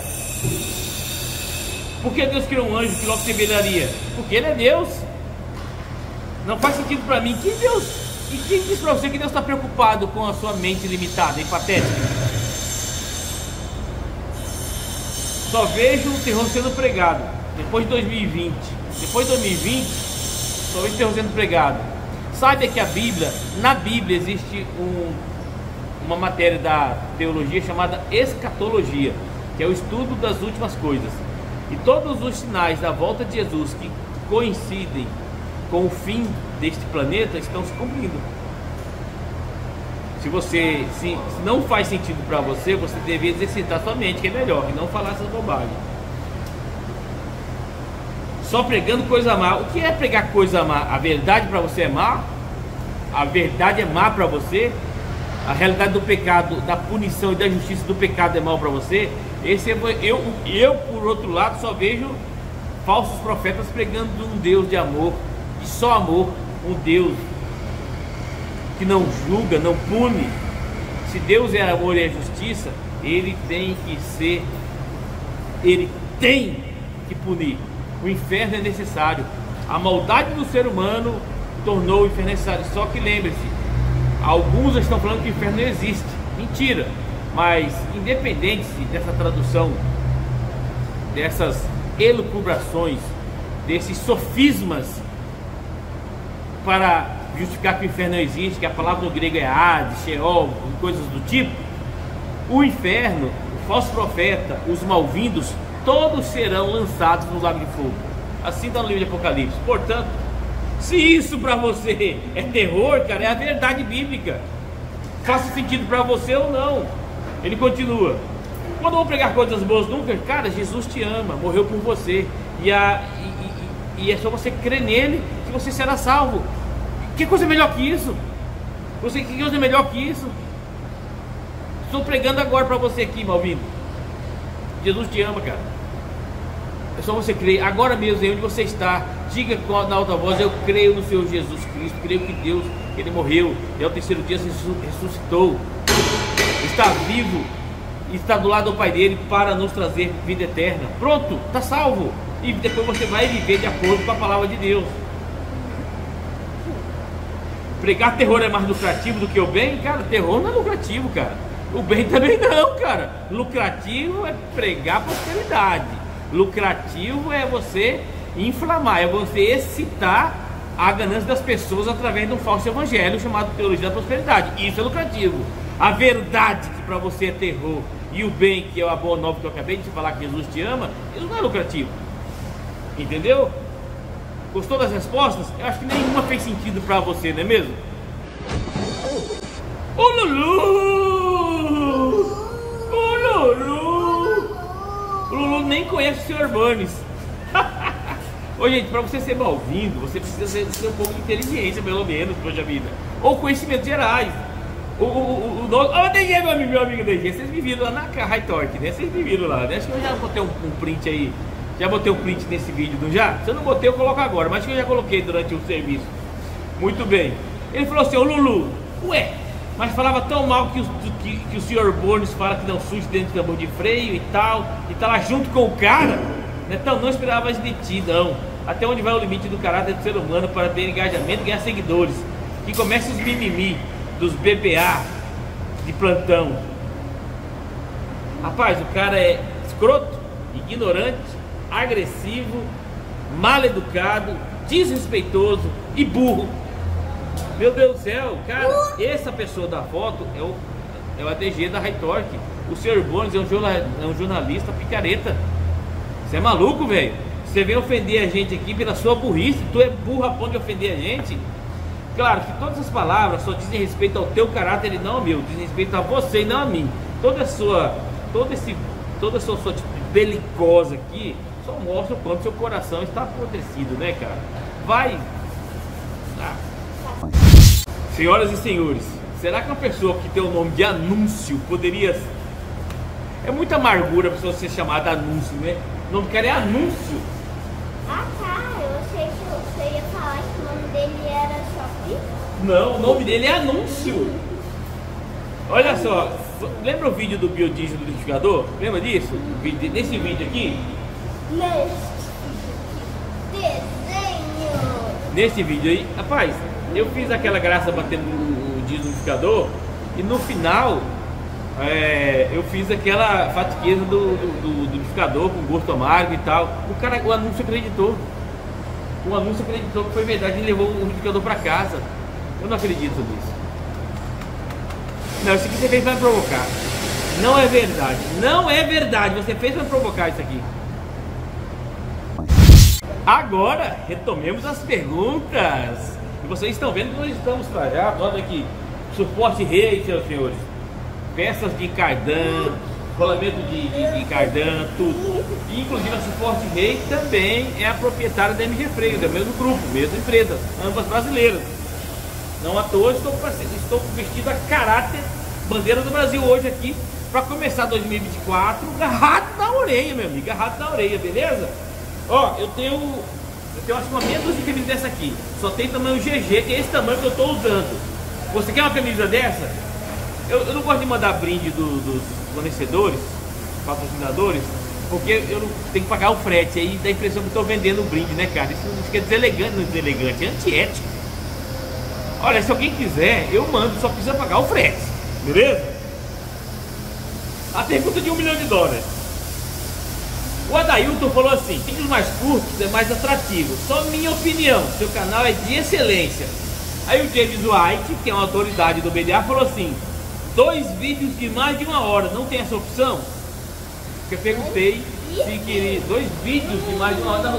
Por que Deus criou um anjo que logo se rebelaria? Porque ele é Deus. Não faz sentido para mim. Que Deus... E quem diz para você que Deus está preocupado com a sua mente limitada e patética? Só vejo o terror sendo pregado. Depois de dois mil e vinte. Depois de dois mil e vinte, só vejo o terror sendo pregado. Saiba que a Bíblia, na Bíblia existe um, uma matéria da teologia chamada escatologia, que é o estudo das últimas coisas. E todos os sinais da volta de Jesus que coincidem com o fim deste planeta estão se cumprindo. Se você se, se não faz sentido para você, você deve exercitar sua mente, que é melhor, e não falar essas bobagens. Só pregando coisa má. O que é pregar coisa má? A verdade para você é má? A verdade é má para você? A realidade do pecado, da punição e da justiça do pecado é mal para você? Esse é, eu, eu, por outro lado, só vejo falsos profetas pregando um Deus de amor, de só amor, um Deus que não julga, não pune. Se Deus é amor e é justiça, Ele tem que ser, Ele tem que punir. O inferno é necessário. A maldade do ser humano tornou o inferno necessário. Só que lembre-se, Alguns estão falando que o inferno não existe. Mentira. Mas independente dessa tradução, dessas elucubrações, desses sofismas para justificar que o inferno não existe, que a palavra no grego é Hades, Sheol, coisas do tipo, o inferno, o falso profeta, os malvindos, todos serão lançados no lago de fogo. Assim está no livro de Apocalipse. Portanto, se isso para você é terror, cara, é a verdade bíblica. Faça sentido para você ou não. Ele continua: quando eu vou pregar coisas boas nunca, cara, Jesus te ama, morreu por você, e, a, e, e, e é só você crer nele que você será salvo. Que coisa melhor que isso? Você, que coisa melhor que isso? Estou pregando agora para você aqui, malvindo. Jesus te ama, cara. É só você crer. Agora mesmo, aí onde você está, diga na alta voz: eu creio no Senhor Jesus Cristo, creio que Deus, Ele morreu e ao terceiro dia ressuscitou, está vivo e está do lado do Pai dele para nos trazer vida eterna. Pronto, está salvo. E depois você vai viver de acordo com a palavra de Deus. Pregar terror é mais lucrativo do que o bem? Cara, terror não é lucrativo, cara. O bem também não, cara. Lucrativo é pregar prosperidade. Lucrativo é você inflamar, é você excitar a ganância das pessoas através de um falso evangelho chamado teologia da prosperidade. Isso é lucrativo. A verdade, que para você é terror, e o bem, que é a boa nova que eu acabei de te falar, que Jesus te ama, isso não é lucrativo. Entendeu? Gostou das respostas? Eu acho que nenhuma fez sentido para você, não é mesmo? Ô Lulu! Ô Lulu! O Lulu nem conhece o senhor Burns. Ô gente, para você ser mal-vindo, você precisa ter um pouco de inteligência, pelo menos, poxa vida. Ou conhecimentos gerais. O, o, o, o nome... Oh, D G, meu amigo, meu amigo D G, vocês me viram lá na High Torque, né? Vocês me viram lá, né? Acho que eu já botei um, um print aí. Já botei um print nesse vídeo, não já? Se eu não botei, eu coloco agora, mas acho que eu já coloquei durante o serviço. Muito bem. Ele falou assim: ô Lulu, ué, mas falava tão mal que, os, que, que o senhor Burns fala que não surge dentro do tambor de freio e tal, e tá lá junto com o cara, né? Então não esperava mais de ti, não. Até onde vai o limite do caráter do ser humano para ter engajamento e ganhar seguidores? Que comece os mimimi dos B B A de plantão. Rapaz, o cara é escroto, ignorante, agressivo, mal educado, desrespeitoso e burro. Meu Deus do céu, cara, essa pessoa da foto é o, é o A D G da High Torque. O senhor Burns é um, jornal, é um jornalista picareta. Você é maluco, velho? Você vem ofender a gente aqui pela sua burrice. Tu é burro a ponto de ofender a gente? Claro que todas as palavras só dizem respeito ao teu caráter e não ao meu. Dizem respeito a você e não a mim. Toda a sua, todo esse, toda a sua, sua tipo, belicosa aqui só mostra o quanto seu coração está apodrecido, né, cara? Vai! Ah. Senhoras e senhores, será que uma pessoa que tem o nome de Anúncio poderia... É muita amargura a pessoa ser chamada Anúncio, né? O nome do cara é Anúncio. Ah tá, eu achei que você ia falar que o nome dele era Shopee. Não, o nome dele é Anúncio. Olha só, lembra o vídeo do biodiesel do liquidificador? Lembra disso? Nesse vídeo aqui? Neste desenho. Nesse vídeo aí, rapaz, eu fiz aquela graça batendo o diesel no liquidificador e no final é, eu fiz aquela fatiqueza do, do, do, do liquidificador com gosto amargo e tal. O cara, o Anúncio acreditou. O Anúncio acreditou que foi verdade e levou o liquidificador para casa. Eu não acredito nisso. Não, isso aqui você fez para provocar. Não é verdade. Não é verdade. Você fez para provocar isso aqui. Agora, retomemos as perguntas. E vocês estão vendo que nós estamos trajados. Olha aqui. Suporte rei, seus senhores. Peças de cardan, rolamento de, de, de cardan, tudo. E, inclusive a Suporte Rei também é a proprietária da M G Freios, é o mesmo grupo, mesma empresa, ambas brasileiras. Não à toa estou, estou vestido a caráter bandeira do Brasil hoje aqui, para começar dois mil e vinte e quatro, agarrado na orelha, meu amigo, agarrado na orelha, beleza? Ó, eu tenho, eu tenho acho que uma meia dúzia de camisas dessa aqui, só tem tamanho G G, que é esse tamanho que eu estou usando. Você quer uma camisa dessa? Eu, eu não gosto de mandar brinde do, dos fornecedores, patrocinadores, porque eu não tenho que pagar o frete, aí dá a impressão que estou vendendo o brinde, né, cara? Isso, isso é deselegante, não é deselegante, é antiético. Olha, se alguém quiser, eu mando, só precisa pagar o frete, beleza? A pergunta de um milhão de dólares. O Adailton falou assim: vídeos mais curtos é mais atrativo. Só minha opinião, seu canal é de excelência. Aí o James White, que é uma autoridade do B D A, falou assim: dois vídeos de mais de uma hora, não tem essa opção? Eu perguntei se queria dois vídeos de mais de uma hora.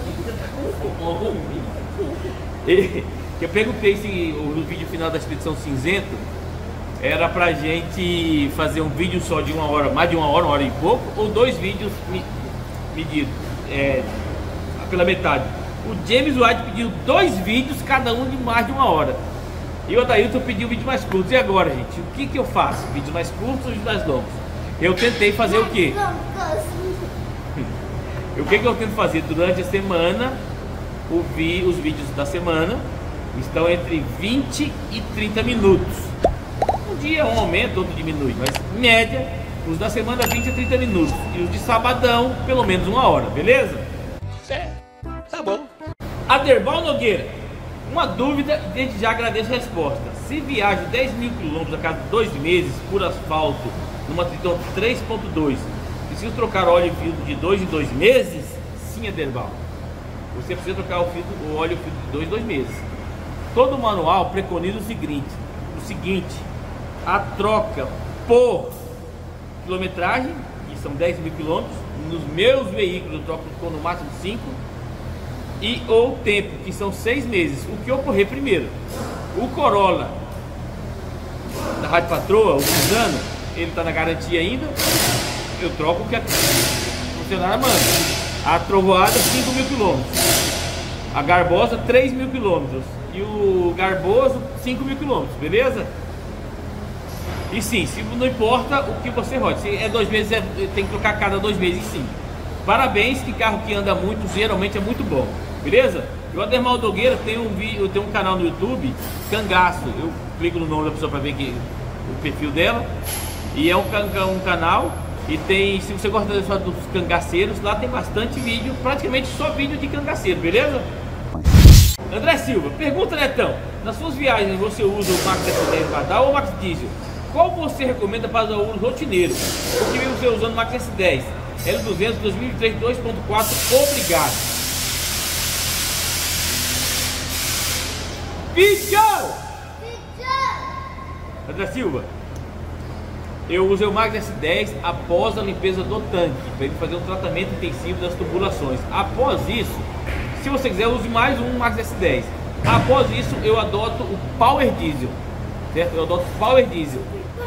Eu perguntei se no vídeo final da Expedição Cinzento era pra gente fazer um vídeo só de uma hora, mais de uma hora, uma hora e pouco, ou dois vídeos medidos é, pela metade. O James White pediu dois vídeos, cada um de mais de uma hora. E o Adailton pediu vídeos mais curtos. E agora, gente, o que que eu faço? Vídeos mais curtos ou vídeos mais longos? Eu tentei fazer o quê? O que que eu tento fazer? Durante a semana, o vi, os vídeos da semana estão entre vinte e trinta minutos. Um dia um aumenta, outro diminui, mas em média, os da semana vinte a trinta minutos. E os de sabadão, pelo menos uma hora, beleza? É, tá bom. Aderbal Nogueira, uma dúvida, desde já agradeço a resposta. Se viajo dez mil quilômetros a cada dois meses por asfalto numa Triton três ponto dois, preciso trocar óleo e filtro de dois em dois meses? Sim, Aderbal. Você precisa trocar o, filtro, o óleo e o filtro de dois em dois meses. Todo manual preconiza o seguinte, o seguinte, a troca por quilometragem, que são dez mil quilômetros, nos meus veículos eu troco no máximo cinco, e ou tempo, que são seis meses. O que ocorrer primeiro? O Corolla da Rádio Patroa, o Suzano, ele está na garantia ainda, eu troco o que a funcionária manda. A Trovoada, cinco mil quilômetros. A Garbosa, três mil quilômetros. E o Garboso, cinco mil quilômetros, beleza? E sim, se não importa o que você roda, se é dois meses, é, tem que trocar cada dois meses, sim. Parabéns, que carro que anda muito, geralmente é muito bom, beleza? E o Aderbal Nogueira tem um, vídeo, tem um canal no YouTube, Cangaço. Eu clico no nome da pessoa para ver que, o perfil dela. E é um, um canal, e tem, se você gosta dos cangaceiros, lá tem bastante vídeo, praticamente só vídeo de cangaceiro, beleza? André Silva, pergunta, Netão, nas suas viagens você usa o Max S dez Vadal ou o Max Diesel? Qual você recomenda para o uso rotineiro? O que você usando o Max S dez? L duzentos dois mil e três dois ponto quatro, obrigado. Vídeo! André Silva, eu usei o Max S dez após a limpeza do tanque, para ele fazer um tratamento intensivo das tubulações. Após isso, se você quiser, use mais um Max S dez. Após isso, eu adoto o Power Diesel, certo? Eu adoto o Power Diesel.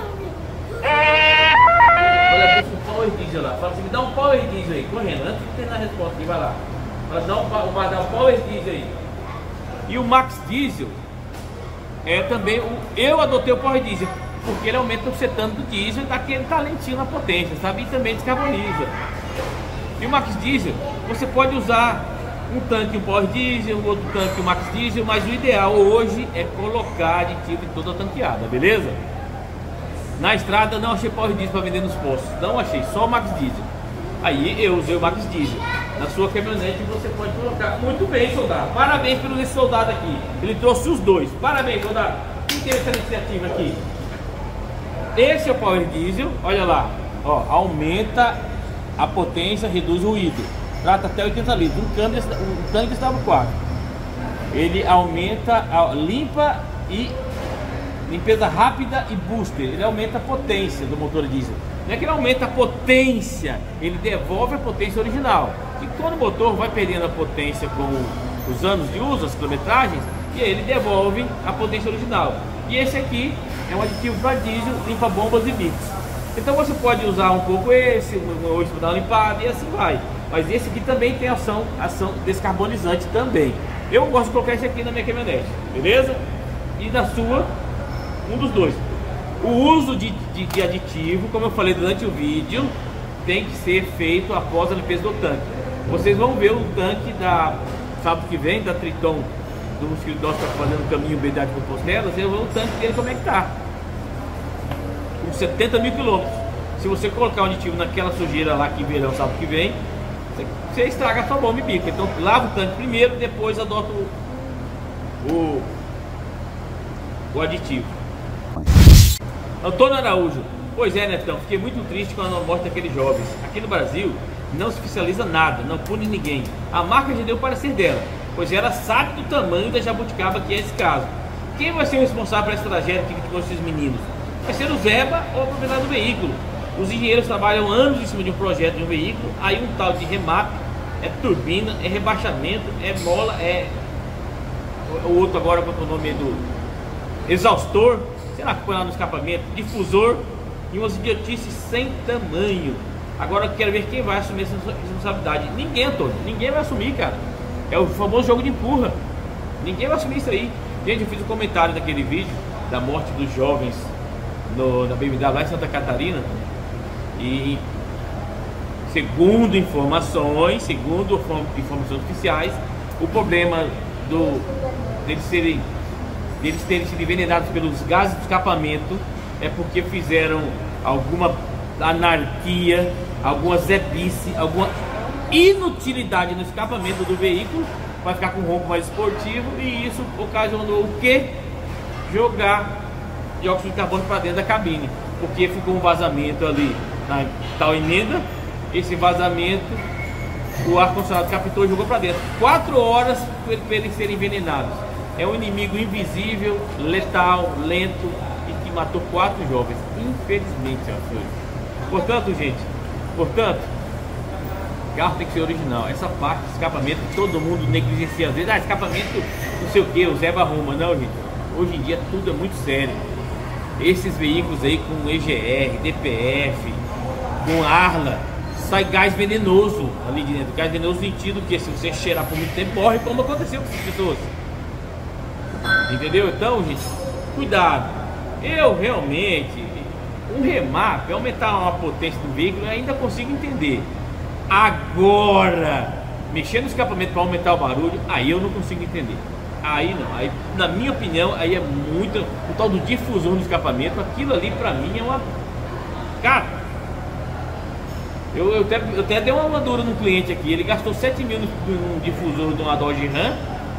Olha o Power Diesel lá. Fala assim, me dá um Power Diesel aí, correndo, antes de ter a resposta aqui, vai lá. Fala, dá um, vai dar um Power Diesel aí. E o Max Diesel é também o. Eu adotei o Power Diesel, porque ele aumenta o cetano do diesel e dá aquele talentinho na potência, sabe? E também descarboniza. E o Max Diesel, você pode usar um tanque, um Power Diesel, um outro tanque, um Max Diesel, mas o ideal hoje é colocar aditivo em toda a tanqueada, beleza? Na estrada não achei Power Diesel para vender nos postos, não achei, só o Max Diesel. Aí eu usei o Max Diesel. Na sua caminhonete você pode colocar. Muito bem, soldado, parabéns pelo esse soldado aqui, ele trouxe os dois, parabéns, soldado. Quem teve essa iniciativa aqui? Esse é o Power Diesel, olha lá, ó, aumenta a potência, reduz o ruído, trata até oitenta litros, um, câmbio, um tanque estava quatro. Ele aumenta, limpa e limpeza rápida e booster. Ele aumenta a potência do motor diesel. Não é que ele aumenta a potência, ele devolve a potência original. E quando o motor vai perdendo a potência com os anos de uso, as quilometragens, e aí ele devolve a potência original. E esse aqui é um aditivo para diesel, limpa bombas e bits. Então você pode usar um pouco esse, hoje para dar uma limpada e assim vai. Mas esse aqui também tem ação, ação descarbonizante também. Eu gosto de colocar esse aqui na minha caminhonete, beleza? E na sua, um dos dois. O uso de, de, de aditivo, como eu falei durante o vídeo, tem que ser feito após a limpeza do tanque. Vocês vão ver o tanque da sábado que vem, da Triton, do mosquito nosso que está fazendo o caminho B D A de Compostela. Vocês vão ver o tanque dele como é que tá. Com setenta mil quilômetros. Se você colocar um aditivo naquela sujeira lá que verão, sábado que vem, você, você estraga a sua bomba e bica. Então lava o tanque primeiro, depois adota o, o, o aditivo. Antônio Araújo: pois é, Netão, fiquei muito triste com a morte daqueles jovens. Aqui no Brasil não se fiscaliza nada, não pune ninguém. A marca já deu o parecer dela, pois ela sabe do tamanho da jabuticaba que é esse caso. Quem vai ser o responsável por essa tragédia que ficou esses meninos? Vai ser o Zeba ou o proprietário do veículo. Os engenheiros trabalham anos em cima de um projeto de um veículo, aí um tal de remap, é turbina, é rebaixamento, é mola, é... o outro agora, qual é o nome do... exaustor, sei lá, que põe lá no escapamento, difusor, e umas idiotices sem tamanho. Agora eu quero ver quem vai assumir essa responsabilidade. Ninguém, Antônio, ninguém vai assumir, cara. É o famoso jogo de empurra. Ninguém vai assumir isso aí. Gente, eu fiz um comentário naquele vídeo da morte dos jovens no, na B M W lá em Santa Catarina. E segundo informações, segundo informações oficiais, o problema do, deles, serem, deles terem sido envenenados pelos gases de escapamento é porque fizeram alguma anarquia, alguma zebice, alguma inutilidade no escapamento do veículo para ficar com um ronco mais esportivo, e isso ocasionou o que? Jogar dióxido de carbono para dentro da cabine, porque ficou um vazamento ali na tal emenda. Esse vazamento o ar-condicionado captou e jogou para dentro. Quatro horas para eles serem envenenados. É um inimigo invisível, letal, lento e que matou quatro jovens, infelizmente, senhores. Portanto, gente, portanto, carro tem que ser original. Essa parte de escapamento todo mundo negligencia às vezes. Ah, escapamento não sei o que, o Zeba arruma. Não, gente, hoje em dia tudo é muito sério. Esses veículos aí com E G R, D P F, com Arla, sai gás venenoso ali de dentro. Gás venenoso no sentido que se você cheirar por muito tempo, morre, como aconteceu com essas pessoas. Entendeu? Então, gente, cuidado. Eu realmente, um remap, aumentar uma potência do veículo, eu ainda consigo entender. Agora, mexer no escapamento para aumentar o barulho, aí eu não consigo entender. Aí não, aí, na minha opinião, aí é muito. O tal do difusor no escapamento, aquilo ali pra mim é uma. Cara, eu, eu, até, eu até dei uma madura num cliente aqui. Ele gastou sete mil num difusor de uma Dodge Ram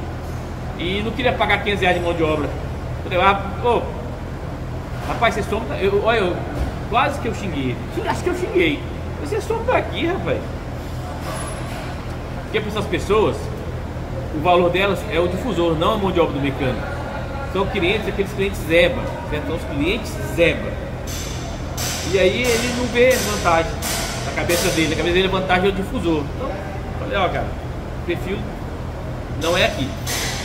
e não queria pagar quinhentos reais de mão de obra. Eu falei, ah, ô, rapaz, você soma. Eu, olha, eu, quase que eu xinguei. Acho que eu xinguei. Você soma daqui, rapaz. Porque para essas pessoas, o valor delas é o difusor, não a mão de obra do mecânico. São clientes, aqueles clientes Zeba, certo? São os clientes Zeba. E aí ele não vê vantagem na cabeça dele. Na cabeça dele a vantagem é o difusor. Então, eu falei, ó, cara, o perfil não é aqui.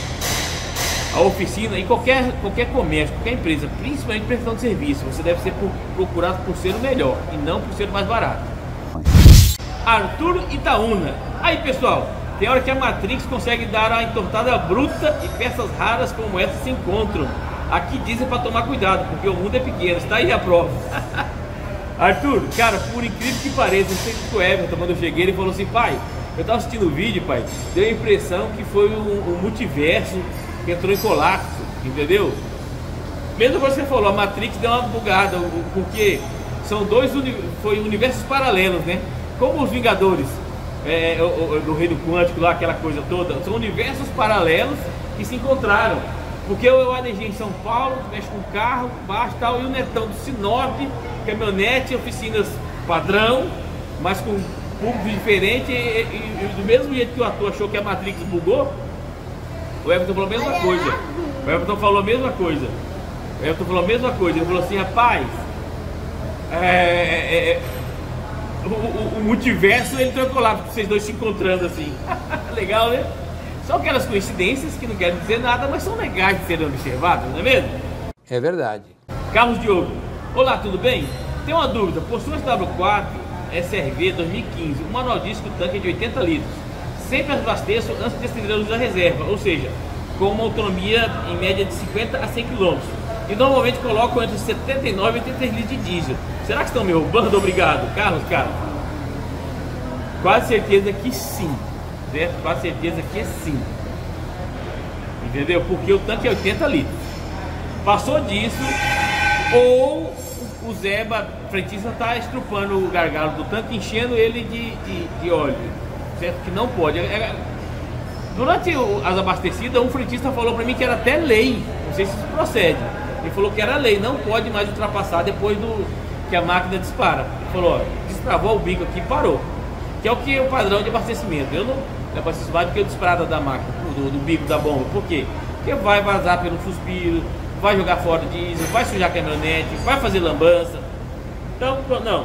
A oficina, em qualquer, qualquer comércio, qualquer empresa, principalmente prestação de serviço, você deve ser procurado por ser o melhor e não por ser o mais barato. Arthur Itaúna. Aí, pessoal, tem hora que a Matrix consegue dar a entortada bruta e peças raras como essa se encontram. Aqui dizem para tomar cuidado, porque o mundo é pequeno. Está aí a prova. Arthur, cara, por incrível que pareça, eu sei que o Everton, quando eu cheguei, ele falou assim, pai, eu estava assistindo o vídeo, pai, deu a impressão que foi um, um multiverso que entrou em colapso, entendeu? Mesmo que você falou, a Matrix deu uma bugada, porque são dois uni foi universos paralelos, né? Como os Vingadores, é, o, o, do Reino Quântico lá, aquela coisa toda, são universos paralelos que se encontraram. Porque eu A D G em São Paulo, que mexe com carro, baixo e tal, e o Netão do Sinop, caminhonete, oficinas padrão, mas com público diferente, e, e, e do mesmo jeito que o ator achou que a Matrix bugou, o Everton falou a mesma coisa. O Everton falou a mesma coisa. O Everton falou a mesma coisa. Ele falou assim, rapaz, é, é, é, o, o, o multiverso ele trocou lá, vocês dois se encontrando assim. Legal, né? São aquelas coincidências que não querem dizer nada, mas são legais de serem observadas, não é mesmo? É verdade. Carlos Diogo. Olá, tudo bem? Tem uma dúvida. Possui S W quatro S R V dois mil e quinze. O manual diz que o tanque é de oitenta litros. Sempre abasteço antes de acender a luz da reserva, ou seja, com uma autonomia em média de cinquenta a cem quilômetros. E normalmente coloco entre setenta e nove e oitenta litros de diesel. Será que estão me roubando? Obrigado, Carlos, cara. Quase certeza que sim. Certo? Quase certeza que sim. Entendeu? Porque o tanque é oitenta litros. Passou disso, ou o Zeba frentista está estrupando o gargalo do tanque, enchendo ele de, de, de óleo. Certo? Que não pode. É, Durante o, as abastecidas, um frentista falou para mim que era até lei, não sei se isso procede. Ele falou que era lei, não pode mais ultrapassar depois do que a máquina dispara. Ele falou, ó, destravou o bico aqui e parou. Que é o que é o padrão de abastecimento. Eu não abasteço mais do que o disparada da máquina, do, do bico da bomba. Por quê? Porque vai vazar pelo suspiro, vai jogar fora o diesel, vai sujar a caminhonete, vai fazer lambança. Então, não.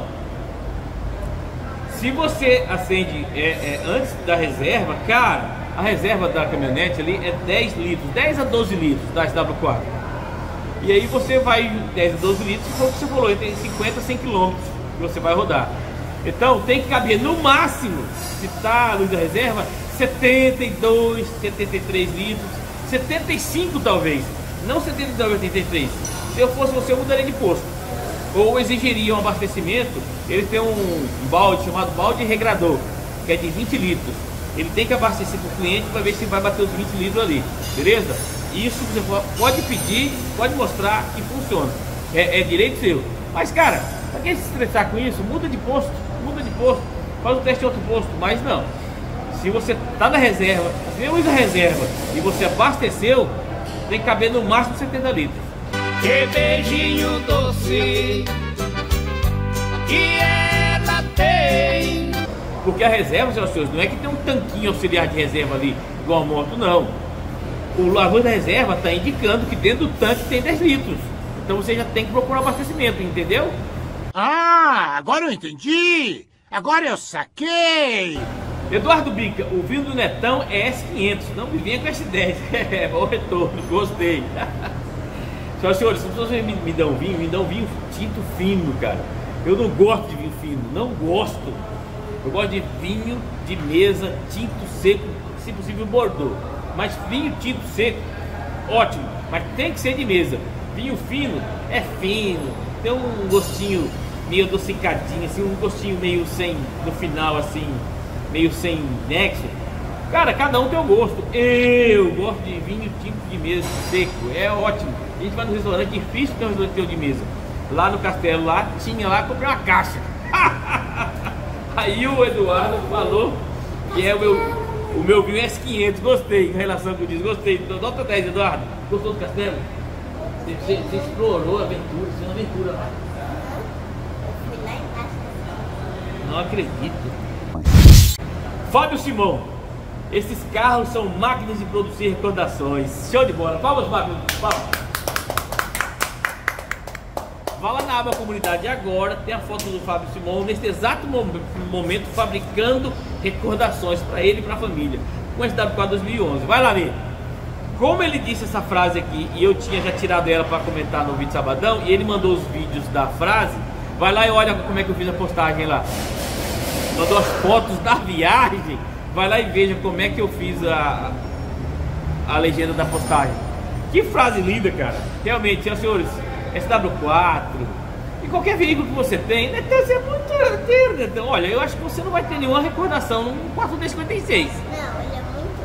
Se você acende é, é, antes da reserva, cara, a reserva da caminhonete ali é dez litros, dez a doze litros da S W quatro. E aí você vai dez a doze litros, foi o que você falou, tem cinquenta a cem quilômetros que você vai rodar. Então tem que caber no máximo, se tá a luz da reserva, setenta e dois, setenta e três litros, setenta e cinco talvez, não setenta e dois, oitenta e três. Se eu fosse você, eu mudaria de posto. Ou exigiria um abastecimento. Ele tem um balde chamado balde regrador, que é de vinte litros. Ele tem que abastecer para o cliente para ver se vai bater os vinte litros ali, beleza? Isso você pode pedir, pode mostrar que funciona, é, é direito seu. Mas cara, para que se estressar com isso? Muda de posto, muda de posto, faz o teste em outro posto. Mas não, se você tá na reserva, se você usa reserva e você abasteceu, tem que caber no máximo setenta litros. Que beijinho doce que ela tem. Porque a reserva, senhoras e senhores, não é que tem um tanquinho auxiliar de reserva ali, igual a moto, não. O arroz da reserva está indicando que dentro do tanque tem dez litros. Então você já tem que procurar abastecimento, entendeu? Ah, agora eu entendi! Agora eu saquei! Eduardo Bica, o vinho do Netão é S quinhentos, não me venha com S dez. É, bom retorno, gostei. Senhoras e senhores, se vocês me, me dão vinho, me dão vinho tinto fino, cara. Eu não gosto de vinho fino, não gosto. Eu gosto de vinho de mesa, tinto seco, se possível Bordeaux. Mas vinho tinto seco, ótimo, mas tem que ser de mesa. Vinho fino é fino, tem um gostinho meio adocicadinho, assim, um gostinho meio sem, no final assim, meio sem nexo. Cara, cada um tem o gosto. Eu gosto de vinho tinto de mesa, seco, é ótimo. A gente vai no restaurante, difícil ter um restaurante de mesa. Lá no Castelo, lá, tinha lá, comprei uma caixa. Aí o Eduardo falou que é o meu, o meu vinho S quinhentos, gostei, em relação ao que eu disse, gostei. Nota dez, Eduardo, gostou do Castelo? Você, você, você explorou a aventura, você é uma aventura lá. Não acredito. Fábio Simão, esses carros são máquinas de produzir recordações. Show de bola, palmas, Fábio, palmas. Vá lá na aba comunidade agora, tem a foto do Fábio Simão neste exato momento fabricando recordações para ele e para a família com S W quatro dois mil e onze. Vai lá ver. Como ele disse essa frase aqui e eu tinha já tirado ela para comentar no vídeo sabadão e ele mandou os vídeos da frase, vai lá e olha como é que eu fiz a postagem lá. Mandou as fotos da viagem, vai lá e veja como é que eu fiz a, a legenda da postagem. Que frase linda, cara. Realmente, senhoras e senhores, S W quatro e qualquer veículo que você tem, né? Então, você é muito então, olha, eu acho que você não vai ter nenhuma recordação no quatro D cinquenta e seis. Não, ele é muito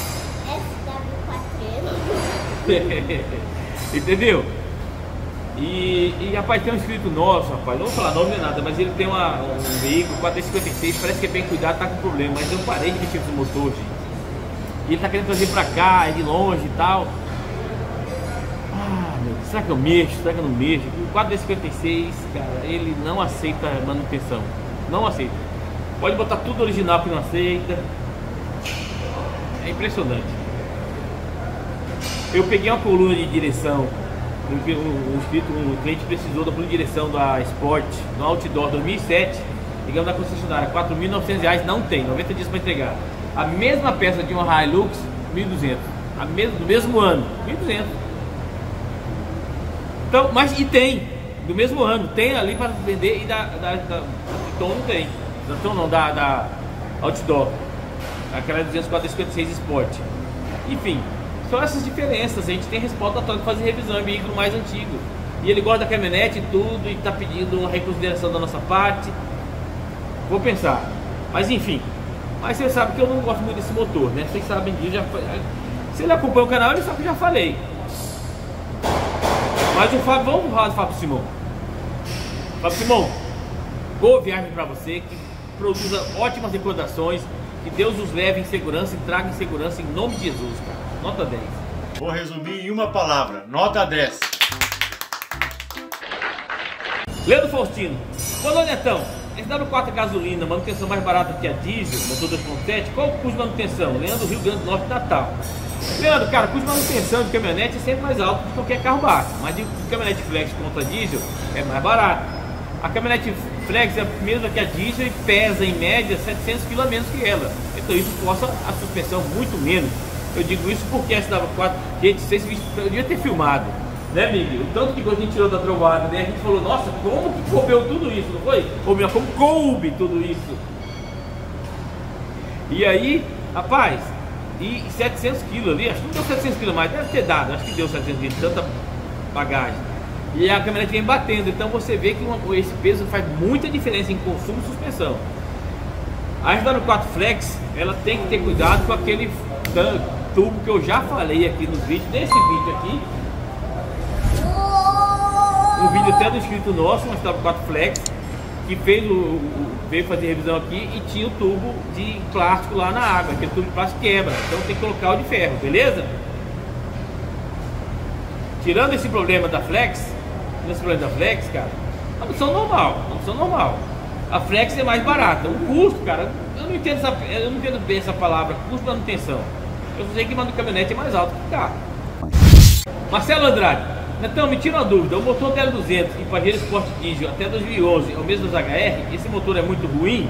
S W quatro. Entendeu? E, e rapaz, tem um inscrito nosso, rapaz, não vou falar nome nem nada, mas ele tem uma, um veículo quatro D cinquenta e seis, parece que é bem cuidado, tá com problema, mas eu parei de mexer com o motor, gente. E ele tá querendo trazer pra cá, é de longe e tal. Será que eu mexo? Será que eu não mexo? O quatro D cinquenta e seis, cara, ele não aceita manutenção. Não aceita. Pode botar tudo original que não aceita. É impressionante. Eu peguei uma coluna de direção. Um, um, um, um cliente precisou da coluna de direção da Sport, no Outdoor dois mil e sete. Ligamos na concessionária, quatro mil e novecentos reais, não tem, noventa dias para entregar. A mesma peça de uma Hilux, mil e duzentos. A mesmo, do mesmo ano, mil e duzentos. Então, mas e tem, do mesmo ano, tem ali para vender e da, da, da Tom não tem, da Tom não, da, da Outdoor, aquela duzentos e quatro cinquenta e seis Sport. Enfim, são essas diferenças, a gente tem respaldo da Tom de fazer revisão em veículo mais antigo. E ele gosta da caminhonete e tudo, e está pedindo uma reconsideração da nossa parte. Vou pensar, mas enfim, mas vocês sabem que eu não gosto muito desse motor, né? Vocês sabem disso, já, se ele acompanha o canal, ele sabe que eu já falei. Mas o Fábio, vamos falar do Fábio Simão. Fábio Simão, boa viagem para você, que produza ótimas recordações, Que Deus os leve em segurança e traga em segurança em nome de Jesus, cara. Nota dez. Vou resumir em uma palavra, nota dez. Leandro Faustino. Boa, Netão. Esse W quatro gasolina, manutenção mais barata que a diesel, motor dois ponto sete, qual o custo de manutenção? Leandro, Rio Grande do Norte, Natal. Leandro, cara, o custo de manutenção de caminhonete é sempre mais alto que qualquer carro básico, mas de caminhonete flex contra diesel é mais barato. A caminhonete flex é a mesma que a diesel e pesa em média setecentos quilos a menos que ela, então isso força a suspensão muito menos. Eu digo isso porque essa W quatro, gente, vocês eu devia ter filmado, né, Miguel? O tanto que a gente tirou da trovada, né? A gente falou, nossa, como que coubeu tudo isso, não foi? Ou melhor, como coube tudo isso? E aí, rapaz, e setecentos quilos ali, acho que não deu setecentos quilos mais, deve ter dado, acho que deu setecentos quilos, tanta bagagem. E a caminhonete vem batendo, então você vê que uma, esse peso faz muita diferença em consumo e suspensão. A W quatro Flex, ela tem que ter cuidado com aquele tubo que eu já falei aqui nos vídeos, nesse vídeo aqui. Um vídeo até do inscrito nosso, uma W quatro Flex, que fez o, o, veio fazer revisão aqui e tinha o tubo de plástico lá na água, aquele tubo de plástico quebra, então tem que colocar o de ferro, beleza? Tirando esse problema da Flex, esse problema da Flex, cara, é uma opção normal, uma opção normal. A Flex é mais barata, o custo, cara, eu não entendo, essa, eu não entendo bem essa palavra, custo de manutenção. Eu sei que manda caminhonete é mais alto que o carro. Marcelo Andrade. Então, me tira uma dúvida, o motor D L duzentos e Pajero Sport Diesel até dois mil e onze é o mesmo dos H R? Esse motor é muito ruim?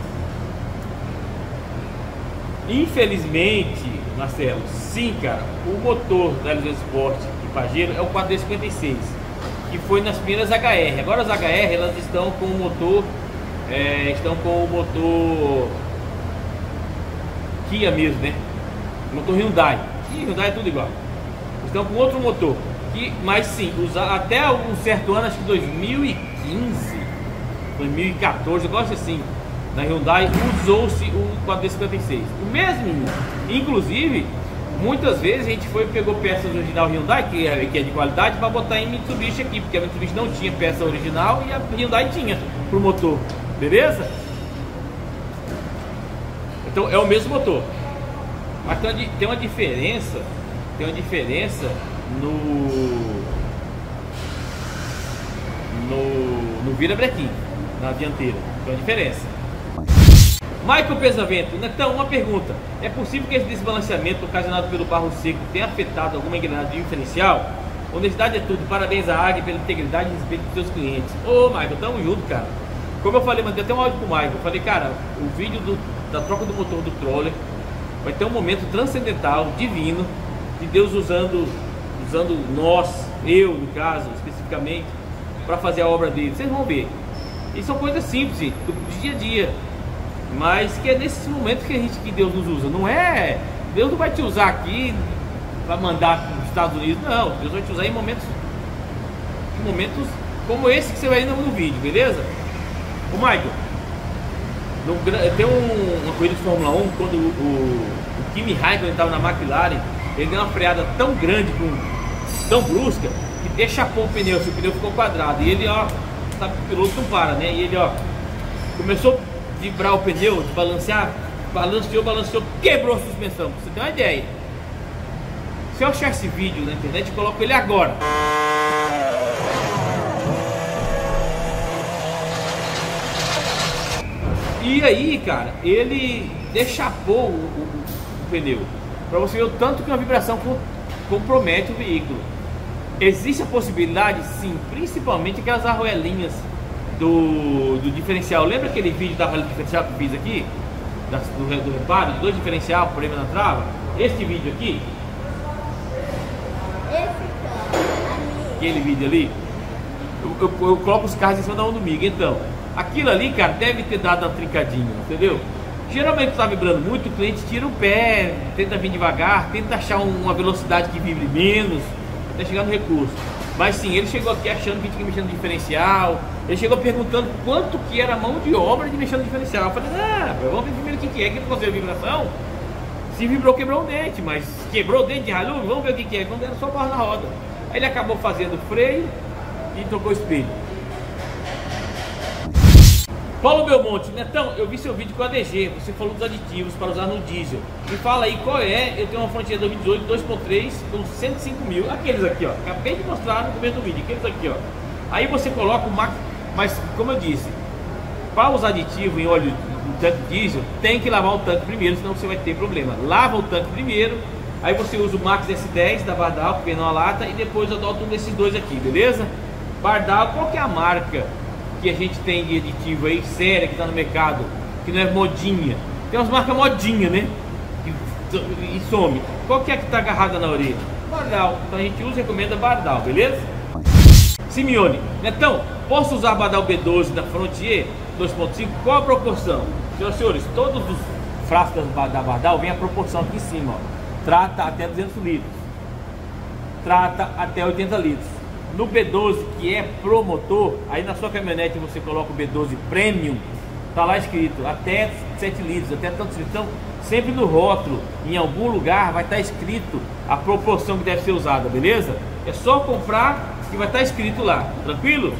Infelizmente, Marcelo, sim, cara, o motor da D L duzentos Sport e Pajero é o quatro D cinquenta e seis, que foi nas primeiras H R. Agora as H R, elas estão com o motor, é, estão com o motor Kia mesmo, né? Motor Hyundai, e Hyundai é tudo igual. Estão com outro motor. Que, mas sim, usar até um certo ano, acho que dois mil e quinze, dois mil e quatorze, eu gosto assim, na Hyundai usou-se o quatro D cinquenta e seis, o mesmo. Inclusive, muitas vezes a gente foi pegou peças original Hyundai, que é, que é de qualidade, para botar em Mitsubishi aqui, porque a Mitsubishi não tinha peça original e a Hyundai tinha pro motor, beleza? Então é o mesmo motor, mas tem, tem uma diferença, tem uma diferença no no, no virabrequim, na dianteira, tem uma diferença. Michael Pesavento, então uma pergunta, é possível que esse desbalanceamento ocasionado pelo barro seco tenha afetado alguma engrenagem diferencial? Honestidade é tudo, parabéns à Águia pela integridade e respeito dos seus clientes. Ô Michael, tamo junto, cara. Como eu falei, mandei até um áudio pro Michael, eu falei, cara, o vídeo do, da troca do motor do Troller vai ter um momento transcendental, divino, de Deus usando usando nós, eu no caso, especificamente, para fazer a obra dele. Vocês vão ver. E são coisas simples, gente, do dia a dia. Mas que é nesses momentos que a gente, que Deus nos usa. Não é... Deus não vai te usar aqui para mandar para os Estados Unidos. Não, Deus vai te usar em momentos, em momentos como esse que você vai ver no vídeo, beleza? Ô Michael, no, tem um, uma corrida de Fórmula um, quando o, o, o Kimi Raikkonen estava na McLaren, ele deu uma freada tão grande, tão brusca, que deixapou o pneu, o pneu ficou quadrado. E ele, ó, sabe que o piloto não para, né? E ele, ó, começou a vibrar o pneu, balancear, balanceou, balanceou, quebrou a suspensão. Pra você ter uma ideia. Se eu achar esse vídeo na internet, eu coloco ele agora. E aí, cara, ele deixapou o, o, o pneu. Para você ver o tanto que uma vibração compromete o veículo. Existe a possibilidade, sim, principalmente aquelas arruelinhas do, do diferencial. Lembra aquele vídeo da arruela diferencial que eu fiz aqui? Da, do, do reparo, de dois diferencial, problema na trava? Este vídeo aqui, aquele vídeo ali, eu, eu, eu coloco os carros em cima da mão do Miga. Então, aquilo ali, cara, deve ter dado uma trincadinha, entendeu? Geralmente está vibrando muito, o cliente tira o pé, tenta vir devagar, tenta achar uma velocidade que vibre menos, até chegar no recurso. Mas sim, ele chegou aqui achando que tinha que mexer no diferencial, ele chegou perguntando quanto que era a mão de obra de mexer no diferencial. Eu falei, ah, vamos ver primeiro o que, que é, que não conseguiu vibração. Se vibrou, quebrou o dente, mas quebrou o dente de ralho, vamos ver o que, que é, quando era só barra na roda. Aí ele acabou fazendo freio e trocou o espelho. Paulo Belmonte, Netão, eu vi seu vídeo com a D G, você falou dos aditivos para usar no diesel. Me fala aí qual é, eu tenho uma Frontier dois mil e dezoito dois ponto três com cento e cinco mil, aqueles aqui ó, acabei de mostrar no começo do vídeo, aqueles aqui ó. Aí você coloca o max, mas como eu disse, para usar aditivo em óleo no tanque diesel, tem que lavar o tanque primeiro, senão você vai ter problema. Lava o tanque primeiro, aí você usa o Max S dez da Bardal, que vem numa lata, e depois adota um desses dois aqui, beleza? Bardal, qual que é a marca que a gente tem de aditivo aí, séria, que tá no mercado, que não é modinha? Tem umas marcas modinha, né? E, e some. Qual que é que tá agarrada na orelha? Bardal. Então a gente usa e recomenda Bardal, beleza? Simeone, Netão, posso usar Bardal B doze da Frontier dois ponto cinco? Qual a proporção? Senhoras e senhores, todos os frascos da Bardal vem a proporção aqui em cima, ó. Trata até duzentos litros. Trata até oitenta litros. No B doze, que é pro motor, aí na sua caminhonete você coloca o B doze Premium, tá lá escrito até sete litros, até tantos litros. Então, sempre no rótulo, em algum lugar, vai estar escrito a proporção que deve ser usada, beleza? É só comprar que vai estar escrito lá, tranquilo?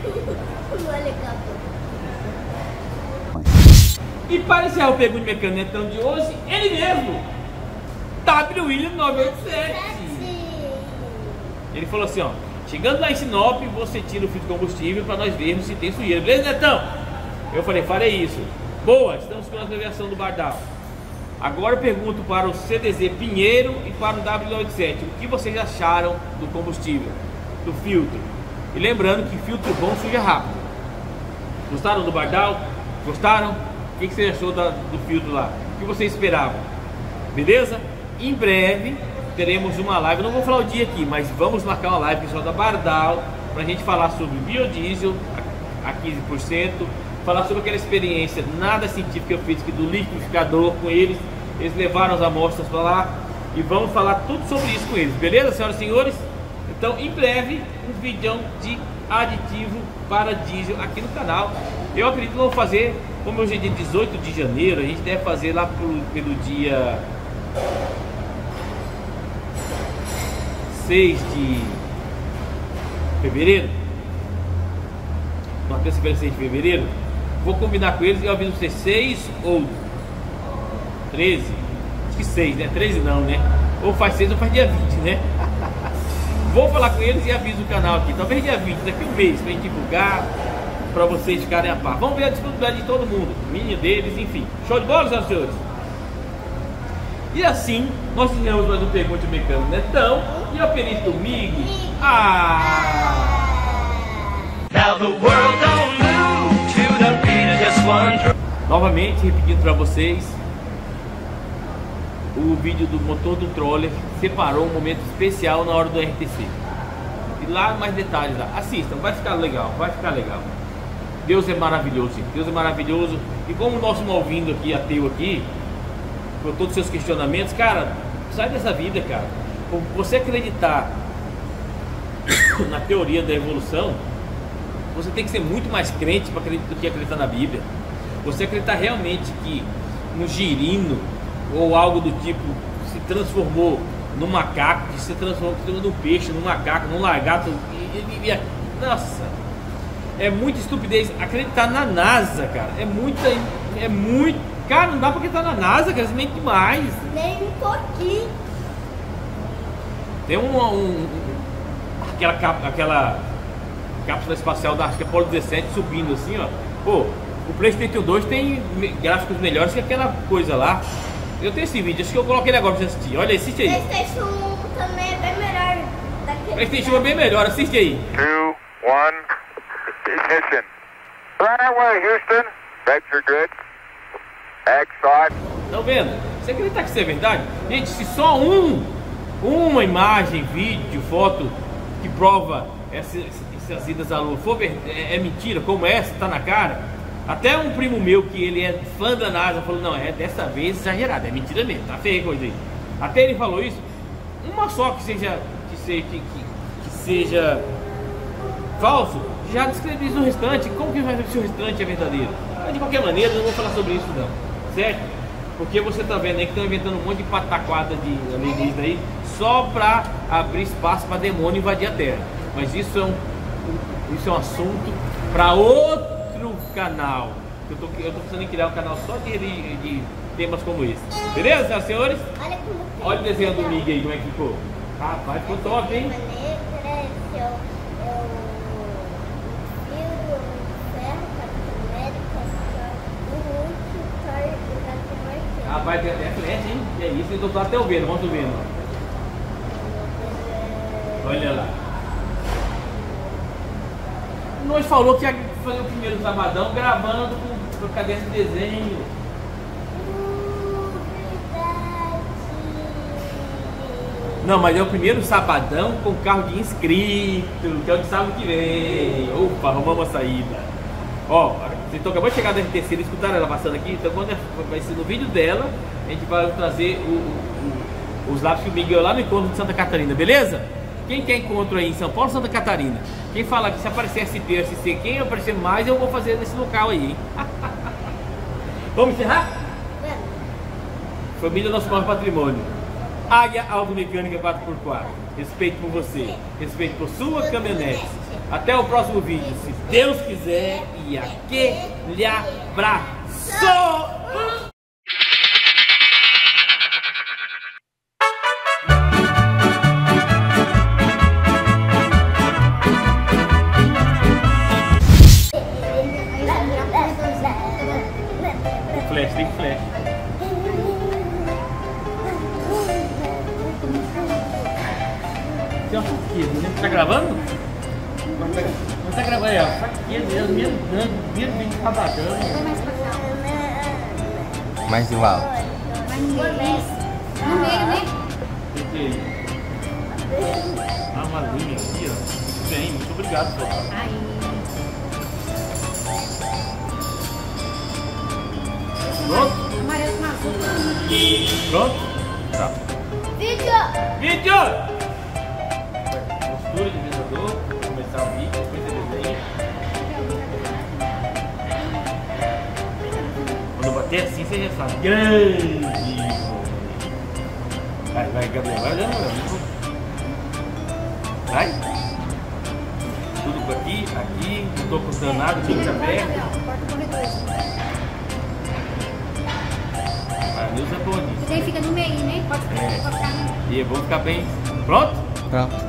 E para encerrar o Pergunta de Mecânico de hoje, ele mesmo, W William nove oito sete. Ele falou assim, ó: chegando lá em Sinop, você tira o filtro de combustível para nós vermos se tem sujeira. Beleza, Netão? Eu falei, farei isso. Boa, estamos com a avaliação do Bardal. Agora eu pergunto para o C D Z Pinheiro e para o W oitenta e sete. O que vocês acharam do combustível, do filtro? E lembrando que filtro bom suja rápido. Gostaram do Bardal? Gostaram? O que você achou da, do filtro lá? O que vocês esperavam? Beleza? Em breve teremos uma live, não vou falar o dia aqui, mas vamos marcar uma live pessoal da Bardal pra gente falar sobre biodiesel a quinze por cento, falar sobre aquela experiência nada científica que eu fiz aqui do liquidificador com eles. Eles levaram as amostras para lá e vamos falar tudo sobre isso com eles, beleza, senhoras e senhores? Então, em breve, um vídeo de aditivo para diesel aqui no canal. Eu acredito que vamos fazer, como hoje é dia dezoito de janeiro, a gente deve fazer lá pro, pelo dia seis de fevereiro, uma terça-feira, seis de fevereiro. Vou combinar com eles e eu aviso vocês, seis ou treze, acho que seis, né? treze não, né? Ou faz seis ou faz dia vinte, né? Vou falar com eles e aviso o canal aqui, talvez dia vinte, daqui a um mês, pra gente divulgar, pra vocês ficarem a par. Vamos ver a disponibilidade de todo mundo, minha, deles, enfim. Show de bola, senhoras e senhores? E assim, nós fizemos mais um Pergunte Mecânico Netão e o perito Mig. Ah! Now the world don't move to the beat of just one. Novamente, repetindo para vocês, o vídeo do motor do Troller separou um momento especial na hora do R T C. E lá mais detalhes lá. Assistam, vai ficar legal, vai ficar legal. Deus é maravilhoso, gente. Deus é maravilhoso. E como o nosso mal-vindo aqui, ateu aqui, com todos os seus questionamentos, cara, sai dessa vida, cara. Você acreditar na teoria da evolução, você tem que ser muito mais crente para acreditar do que acreditar na Bíblia. Você acreditar realmente que um girino ou algo do tipo se transformou num macaco, que se transformou num peixe, num macaco, num lagarto, e, e, e, nossa, é muita estupidez. Acreditar na NASA, cara, é muita, é muito. Cara, não dá pra acreditar na NASA, cara, isso é meio demais. Nem um pouquinho. Tem um, um aquela, cap, aquela cápsula espacial da, acho que é Apollo dezessete, subindo assim, ó. Pô, o PlayStation dois tem gráficos melhores que aquela coisa lá. Eu tenho esse vídeo, acho que eu coloquei ele agora pra você assistir. Olha aí, assiste aí. PlayStation um também é bem melhor daquele. PlayStation um é bem melhor, assiste aí. Two, one, ignition. Right away, Houston. Vector good. Exxon. Estão vendo? Você acredita que isso é verdade? Gente, se só um, uma imagem, vídeo, foto que prova essas, essas idas à lua for é, é mentira, como essa, tá na cara. Até um primo meu que ele é fã da NASA falou, não, é dessa vez exagerado, é mentira mesmo, tá feia a coisa aí. Até ele falou isso, uma só que seja, que seja, que, que, que seja falso, já descredibiliza o restante. Como que vai ver se o restante é verdadeiro? Mas de qualquer maneira, eu não vou falar sobre isso não, certo? Porque você tá vendo aí que estão inventando um monte de pataquada de alienígena aí, só pra abrir espaço para demônio invadir a Terra. Mas isso é um, isso é um assunto para outro canal. Eu tô, eu tô precisando em criar um canal só de, de, de temas como esse. Beleza, senhoras e senhores? Olha como que Olha o desenho do Mig aí, como é que ficou. Rapaz, ficou top, hein? Rapaz, tem até flash, hein? É isso, eu tô até ouvindo, vamos ouvindo. Olha lá. Nós falou que ia fazer o primeiro sabadão gravando com o caderno de desenho. Não, mas é o primeiro sabadão com carro de inscrito, que é o de sábado que vem. Opa, arrumamos a saída. Ó, vocês estão acabando de chegar da R T C, escutaram ela passando aqui? Então quando vai ser no vídeo dela, a gente vai trazer o, o, o, os lápis que o Miguel lá no encontro de Santa Catarina, beleza? Quem quer encontro aí em São Paulo, Santa Catarina? Quem fala que se aparecer S T, S C, quem aparecer mais, eu vou fazer nesse local aí, hein? Vamos encerrar? Família, nosso maior patrimônio. Águia Automecânica quatro por quatro. Respeito por você, respeito por sua caminhonete. Até o próximo vídeo, se Deus quiser, e aquele abraço! Flash, tem flash. Tem uma faqueira, né? Tá gravando? Não tá gravando aí, ó. Faqueira mesmo, mesmo dando, mesmo bem sabadão. Mais do alto. Mais no meio, né? O que é isso? Ah, uma linha aqui, ó. Bem, muito obrigado, pô. Pronto? Pronto? Tá. Vídeo! Vídeo! Postura de vendedor, começar o vídeo, depois você desenha. Quando bater assim, você já sabe. Grande! Vai, vai, Gabriel, vai olhando, meu. Vai! Tudo por aqui, aqui, não tô custando nada, tudo tá perto. A Nilza é boa nisso. Você fica no meio, né? Pode, É. pode ficar no... E é bom ficar bem. Pronto? Pronto.